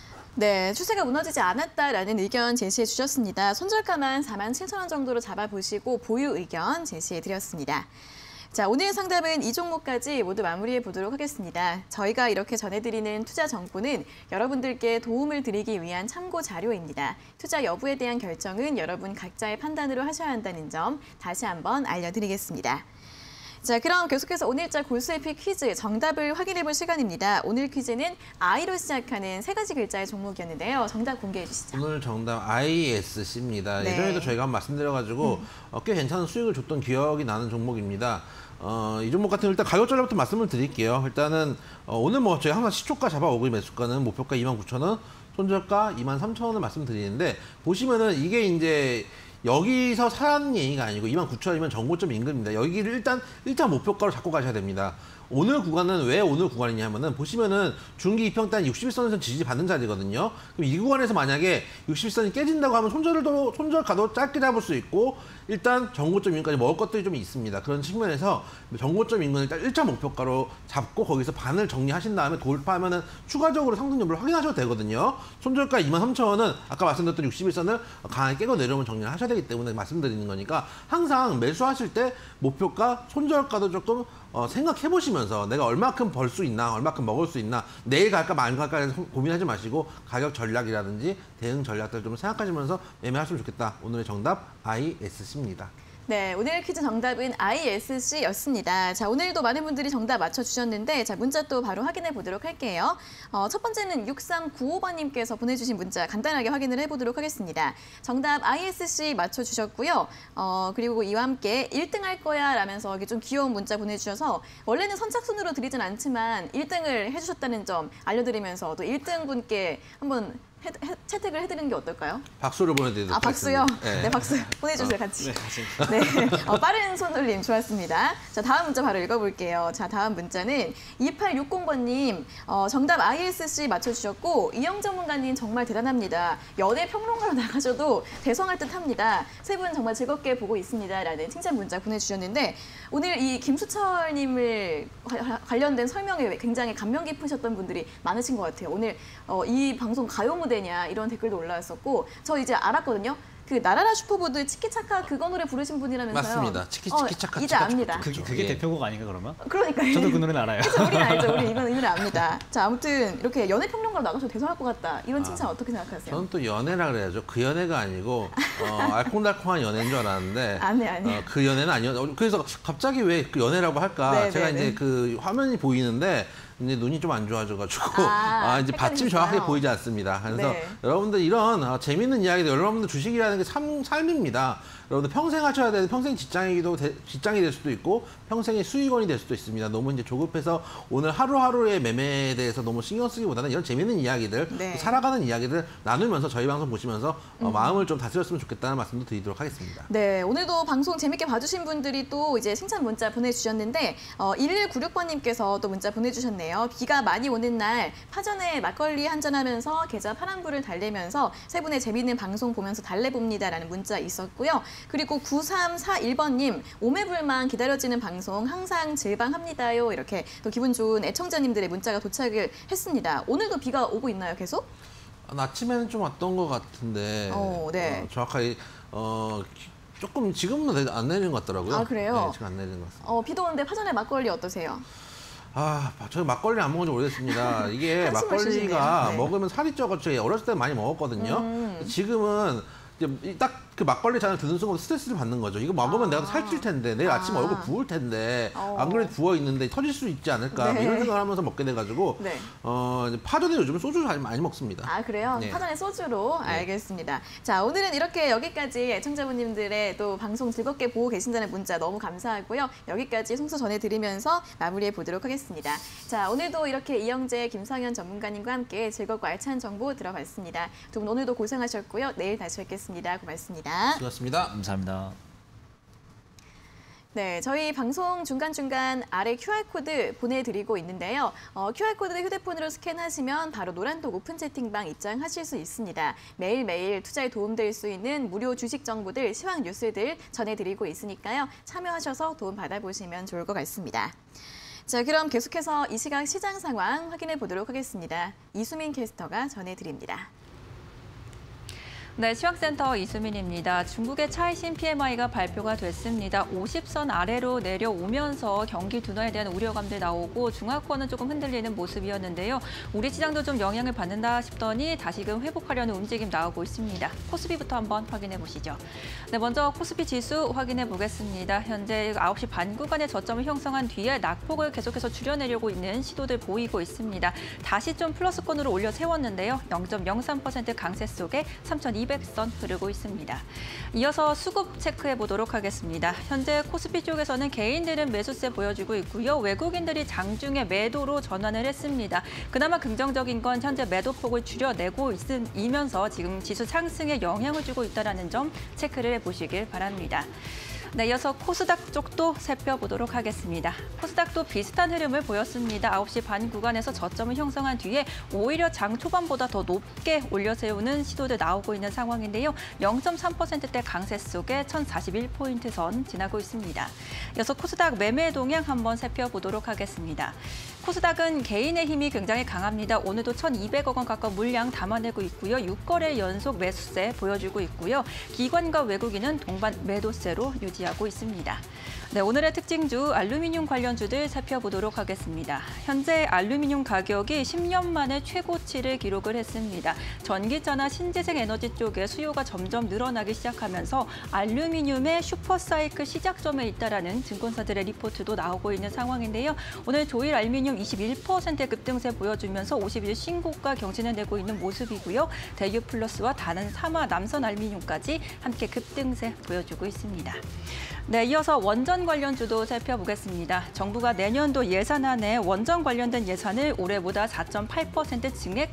Speaker 1: 네, 추세가 무너지지 않았다라는 의견 제시해 주셨습니다. 손절가만 사만 칠천 원 정도로 잡아보시고 보유 의견 제시해 드렸습니다. 자, 오늘 상담은 이 종목까지 모두 마무리해 보도록 하겠습니다. 저희가 이렇게 전해드리는 투자 정보는 여러분들께 도움을 드리기 위한 참고 자료입니다. 투자 여부에 대한 결정은 여러분 각자의 판단으로 하셔야 한다는 점 다시 한번 알려드리겠습니다. 자, 그럼 계속해서 오늘자 골수에피 퀴즈 정답을 확인해 볼 시간입니다. 오늘 퀴즈는 I로 시작하는 세 가지 글자의 종목이었는데요. 정답 공개해 주시죠.
Speaker 2: 오늘 정답 아이에스씨입니다.
Speaker 1: 네.
Speaker 2: 예전에도 저희가 한번 말씀드려가지고 음. 어, 꽤 괜찮은 수익을 줬던 기억이 나는 종목입니다. 어, 이 종목 같은 경우 일단 가격 전략부터 말씀을 드릴게요. 일단은 어, 오늘 뭐 저희 항상 시초가 잡아오고 매수가는 목표가 이만 구천 원, 손절가 이만 삼천 원을 말씀드리는데 보시면은 이게 이제 여기서 사는 얘기가 아니고 이만 구천 원이면 정고점 인근입니다. 여기를 일단 일단 목표가로 잡고 가셔야 됩니다. 오늘 구간은 왜 오늘 구간이냐 하면은 보시면은 중기 이평 단 육십일 선에서 지지 받는 자리거든요. 그럼 이 구간에서 만약에 육십일 선이 깨진다고 하면 손절도 손절가도 짧게 잡을 수 있고 일단 정고점 인근까지 먹을 것들이 좀 있습니다. 그런 측면에서 정고점 인근을 일단 일 차 목표가로 잡고 거기서 반을 정리하신 다음에 돌파하면은 추가적으로 상승 여부를 확인하셔도 되거든요. 손절가 이만 삼천 원은 아까 말씀드렸던 육십일 선을 강하게 깨고 내려오면 정리를 하셔야 되기 때문에 말씀드리는 거니까 항상 매수하실 때 목표가 손절가도 조금 어, 생각해 보시면서 내가 얼마큼 벌 수 있나 얼마큼 먹을 수 있나 내일 갈까 말 갈까 해서 고민하지 마시고 가격 전략이라든지 대응 전략들 좀 생각하시면서 매매하시면 좋겠다. 오늘의 정답 아이에스씨입니다.
Speaker 1: 네, 오늘 퀴즈 정답은 아이에스씨였습니다. 자, 오늘도 많은 분들이 정답 맞춰주셨는데 자, 문자 또 바로 확인해 보도록 할게요. 어, 첫 번째는 육삼구오 번님께서 보내주신 문자 간단하게 확인을 해보도록 하겠습니다. 정답 아이에스씨 맞춰주셨고요. 어, 그리고 이와 함께 일 등 할 거야 라면서 여기 좀 귀여운 문자 보내주셔서 원래는 선착순으로 드리진 않지만 일 등을 해주셨다는 점 알려드리면서 또 일 등 분께 한번 해, 해, 채택을 해드리는 게 어떨까요?
Speaker 2: 박수를 보내드리도록
Speaker 1: 아, 박수요?
Speaker 2: 네.
Speaker 1: 네, 박수 보내주세요,
Speaker 3: 어,
Speaker 1: 같이.
Speaker 3: 네, 같이.
Speaker 1: 네, 어, 빠른 손놀림 좋았습니다. 자, 다음 문자 바로 읽어볼게요. 자, 다음 문자는 이팔육공 번님 어, 정답 아이에스씨 맞춰주셨고 이영 전문가님 정말 대단합니다. 연예 평론가로 나가셔도 대성할 듯합니다. 세 분 정말 즐겁게 보고 있습니다. 라는 칭찬 문자 보내주셨는데 오늘 이 김수철님을 관련된 설명에 굉장히 감명 깊으셨던 분들이 많으신 것 같아요. 오늘 어, 이 방송 가요 무대냐 이런 댓글도 올라왔었고 저 이제 알았거든요. 그 나라라 슈퍼보드 치키차카 그거 노래 부르신 분이라면서요.
Speaker 2: 맞습니다. 치키치키차카.
Speaker 1: 어, 이제 압니다.
Speaker 3: 그게, 그게
Speaker 2: 예.
Speaker 3: 대표곡 아닌가 그러면?
Speaker 1: 그러니까요.
Speaker 3: 저도 그 노래는 알아요.
Speaker 1: 그렇죠. 우리는 알죠. 우리 이번 이 노래 압니다. 자, 아무튼 이렇게 연예 평론가로 나가셔도 대성할 것 같다. 이런 칭찬 아, 어떻게 생각하세요?
Speaker 2: 저는 또 연애라 그래야죠. 그 연애가 아니고 어, 알콩달콩한 연애인 줄 알았는데
Speaker 1: 아니 아니.
Speaker 2: 어, 그 연애는 아니었. 그래서 갑자기 왜 그 연애라고 할까?
Speaker 1: 네,
Speaker 2: 제가
Speaker 1: 네,
Speaker 2: 이제
Speaker 1: 네.
Speaker 2: 그 화면이 보이는데 이제 눈이 좀 안 좋아져가지고
Speaker 1: 아,
Speaker 2: 아, 이제 받침이 정확하게 보이지 않습니다. 그래서
Speaker 1: 네.
Speaker 2: 여러분들 이런 어, 재밌는 이야기들 여러분들 주식이라는 게 삶, 삶입니다. 여러분들 평생 하셔야 되는 평생 직장이기도 되, 직장이 될 수도 있고 평생의 수익원이 될 수도 있습니다. 너무 이제 조급해서 오늘 하루하루의 매매에 대해서 너무 신경 쓰기보다는 이런 재밌는 이야기들,
Speaker 1: 네.
Speaker 2: 살아가는 이야기들 나누면서 저희 방송 보시면서 어, 마음을 좀 다스렸으면 좋겠다는 말씀도 드리도록 하겠습니다.
Speaker 1: 네, 오늘도 방송 재밌게 봐주신 분들이 또 이제 칭찬 문자 보내주셨는데 어, 일일구육 번님께서 또 문자 보내주셨네요. 궁금하네요. 비가 많이 오는 날 파전에 막걸리 한잔하면서 계좌 파란불을 달래면서 세 분의 재미있는 방송 보면서 달래봅니다라는 문자 있었고요. 그리고 구삼사일 번님 오매불망 기다려지는 방송 항상 질방합니다요. 이렇게 또 기분 좋은 애청자님들의 문자가 도착을 했습니다. 오늘도 비가 오고 있나요, 계속?
Speaker 2: 아침에는 좀 왔던 것 같은데
Speaker 1: 어, 네.
Speaker 2: 어, 정확하게 어, 조금 지금은 안 내리는 것 같더라고요.
Speaker 1: 아, 그래요?
Speaker 2: 네, 지금 안 내리는 것 같습니다.
Speaker 1: 어, 비도 오는데 파전에 막걸리 어떠세요?
Speaker 2: 아, 저 막걸리 안 먹은 지 오래됐습니다. 이게
Speaker 1: 한숨을
Speaker 2: 막걸리가
Speaker 1: 쉬시네요. 네.
Speaker 2: 먹으면 살이 쪄가지고 제가 어렸을 때 많이 먹었거든요.
Speaker 1: 음.
Speaker 2: 지금은 딱 그 막걸리 잔을 드는 순간 스트레스를 받는 거죠. 이거 먹으면
Speaker 1: 아.
Speaker 2: 내가 살찔 텐데, 내일
Speaker 1: 아.
Speaker 2: 아침에 얼굴 부을 텐데,
Speaker 1: 어.
Speaker 2: 안 그래도 부어 있는데 터질 수 있지 않을까
Speaker 1: 네.
Speaker 2: 이런 생각을 하면서 먹게 돼가지고
Speaker 1: 네.
Speaker 2: 어, 이제 파전에 요즘 소주 잘 많이 먹습니다.
Speaker 1: 아, 그래요?
Speaker 2: 네.
Speaker 1: 파전에 소주로?
Speaker 2: 네.
Speaker 1: 알겠습니다. 자, 오늘은 이렇게 여기까지 애청자분님들의 또 방송 즐겁게 보고 계신다는 문자 너무 감사하고요. 여기까지 송수 전해드리면서 마무리해 보도록 하겠습니다. 자, 오늘도 이렇게 이영재, 김상현 전문가님과 함께 즐겁고 알찬 정보 들어봤습니다. 두 분 오늘도 고생하셨고요. 내일 다시 뵙겠습니다. 고맙습니다.
Speaker 2: 수고하셨습니다.
Speaker 3: 감사합니다.
Speaker 1: 네, 저희 방송 중간중간 아래 큐알코드 보내드리고 있는데요. 어, 큐알코드를 휴대폰으로 스캔하시면 바로 노란톡 오픈 채팅방 입장하실 수 있습니다. 매일매일 투자에 도움될 수 있는 무료 주식 정보들, 시황 뉴스들 전해드리고 있으니까요. 참여하셔서 도움 받아보시면 좋을 것 같습니다. 자, 그럼 계속해서 이 시각 시장 상황 확인해 보도록 하겠습니다. 이수민 캐스터가 전해드립니다.
Speaker 4: 네, 시황센터 이수민입니다. 중국의 차이신 피엠아이가 발표가 됐습니다. 오십 선 아래로 내려오면서 경기 둔화에 대한 우려감들 나오고 중화권은 조금 흔들리는 모습이었는데요. 우리 시장도 좀 영향을 받는다 싶더니 다시금 회복하려는 움직임 나오고 있습니다. 코스피부터 한번 확인해 보시죠. 네, 먼저 코스피 지수 확인해 보겠습니다. 현재 아홉 시 반 구간의 저점을 형성한 뒤에 낙폭을 계속해서 줄여내려고 있는 시도들 보이고 있습니다. 다시 좀 플러스권으로 올려 세웠는데요. 영 점 영삼 퍼센트 강세 속에 삼천이백 선 흐르고 있습니다. 이어서 수급 체크해 보도록 하겠습니다. 현재 코스피 쪽에서는 개인들은 매수세 보여주고 있고요. 외국인들이 장중에 매도로 전환을 했습니다. 그나마 긍정적인 건 현재 매도폭을 줄여내고 있으면서 지금 지수 상승에 영향을 주고 있다는 점 체크를 해보시길 바랍니다. 네, 이어서 코스닥 쪽도 살펴보도록 하겠습니다. 코스닥도 비슷한 흐름을 보였습니다. 아홉 시 반 구간에서 저점을 형성한 뒤에 오히려 장 초반보다 더 높게 올려 세우는 시도들 나오고 있는 상황인데요. 영 점 삼 퍼센트대 강세 속에 천사십일 포인트 선 지나고 있습니다. 이어서 코스닥 매매 동향 한번 살펴보도록 하겠습니다. 코스닥은 개인의 힘이 굉장히 강합니다. 오늘도 천이백억 원 가까운 물량 담아내고 있고요. 육 거래 연속 매수세 보여주고 있고요. 기관과 외국인은 동반 매도세로 유지하고 있습니다. 네, 오늘의 특징주 알루미늄 관련주들 살펴보도록 하겠습니다. 현재 알루미늄 가격이 십 년 만에 최고치를 기록을 했습니다. 전기차나 신재생 에너지 쪽에 수요가 점점 늘어나기 시작하면서 알루미늄의 슈퍼사이클 시작점에 있다라는 증권사들의 리포트도 나오고 있는 상황인데요. 오늘 조일 알루미늄 이십일 퍼센트 급등세 보여주면서 오십 일 신고가 경신을 내고 있는 모습이고요. 대유 플러스와 다른 사마 남선 알루미늄까지 함께 급등세 보여주고 있습니다. 네, 이어서 원전 관련주도 살펴보겠습니다. 정부가 내년도 예산안에 원전 관련된 예산을 올해보다 사 점 팔 퍼센트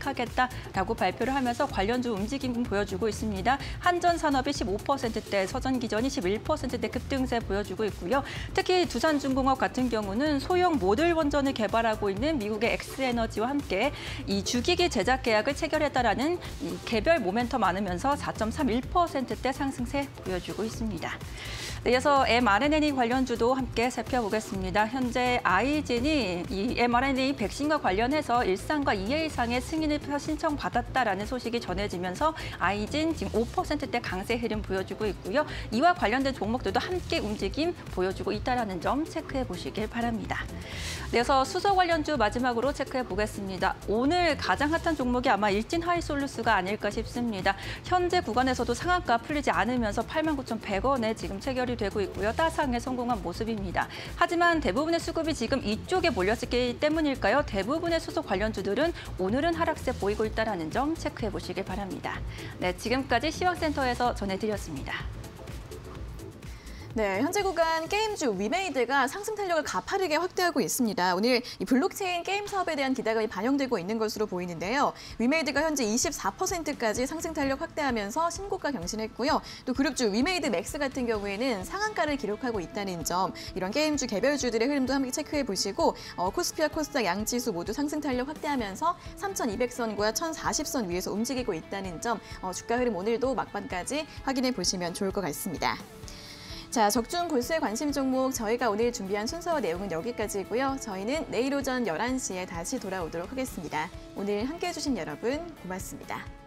Speaker 4: 증액하겠다라고 발표를 하면서 관련주 움직임 보여주고 있습니다. 한전산업이 십오 퍼센트대, 서전기전이 십일 퍼센트대 급등세 보여주고 있고요. 특히 두산중공업 같은 경우는 소형 모듈 원전을 개발하고 있는 미국의 엑스에너지와 함께 이 주기기 제작 계약을 체결했다라는 이 개별 모멘텀 많으면서 사 점 삼일 퍼센트대 상승세 보여주고 있습니다. 네, 이어서 엠알엔에이 관련주도 함께 살펴보겠습니다. 현재 아이진이 이 엠알엔에이 백신과 관련해서 일상과 이 회 이상의 승인을 신청받았다라는 소식이 전해지면서 아이진 지금 오 퍼센트대 강세 흐름 보여주고 있고요. 이와 관련된 종목들도 함께 움직임 보여주고 있다는 점 체크해 보시길 바랍니다. 네, 이어서 수소 관련주 마지막으로 체크해 보겠습니다. 오늘 가장 핫한 종목이 아마 일진 하이솔루스가 아닐까 싶습니다. 현재 구간에서도 상한가 풀리지 않으면서 팔만 구천백 원에 지금 체결이 되고 있고요. 따상에 성공한 모습입니다. 하지만 대부분의 수급이 지금 이쪽에 몰렸기 때문일까요? 대부분의 수소 관련주들은 오늘은 하락세 보이고 있다는 점 체크해 보시길 바랍니다. 네, 지금까지 시황센터에서 전해드렸습니다.
Speaker 1: 네, 현재 구간 게임주 위메이드가 상승 탄력을 가파르게 확대하고 있습니다. 오늘 이 블록체인 게임 사업에 대한 기대감이 반영되고 있는 것으로 보이는데요. 위메이드가 현재 이십사 퍼센트까지 상승 탄력 확대하면서 신고가 경신했고요. 또 그룹주 위메이드 맥스 같은 경우에는 상한가를 기록하고 있다는 점, 이런 게임주 개별주들의 흐름도 함께 체크해 보시고 어, 코스피와 코스닥 양지수 모두 상승 탄력 확대하면서 삼천이백 선과 천사십 선 위에서 움직이고 있다는 점, 어, 주가 흐름 오늘도 막판까지 확인해 보시면 좋을 것 같습니다. 자, 적중 골수의 관심 종목 저희가 오늘 준비한 순서와 내용은 여기까지고요. 저희는 내일 오전 열한 시에 다시 돌아오도록 하겠습니다. 오늘 함께해 주신 여러분 고맙습니다.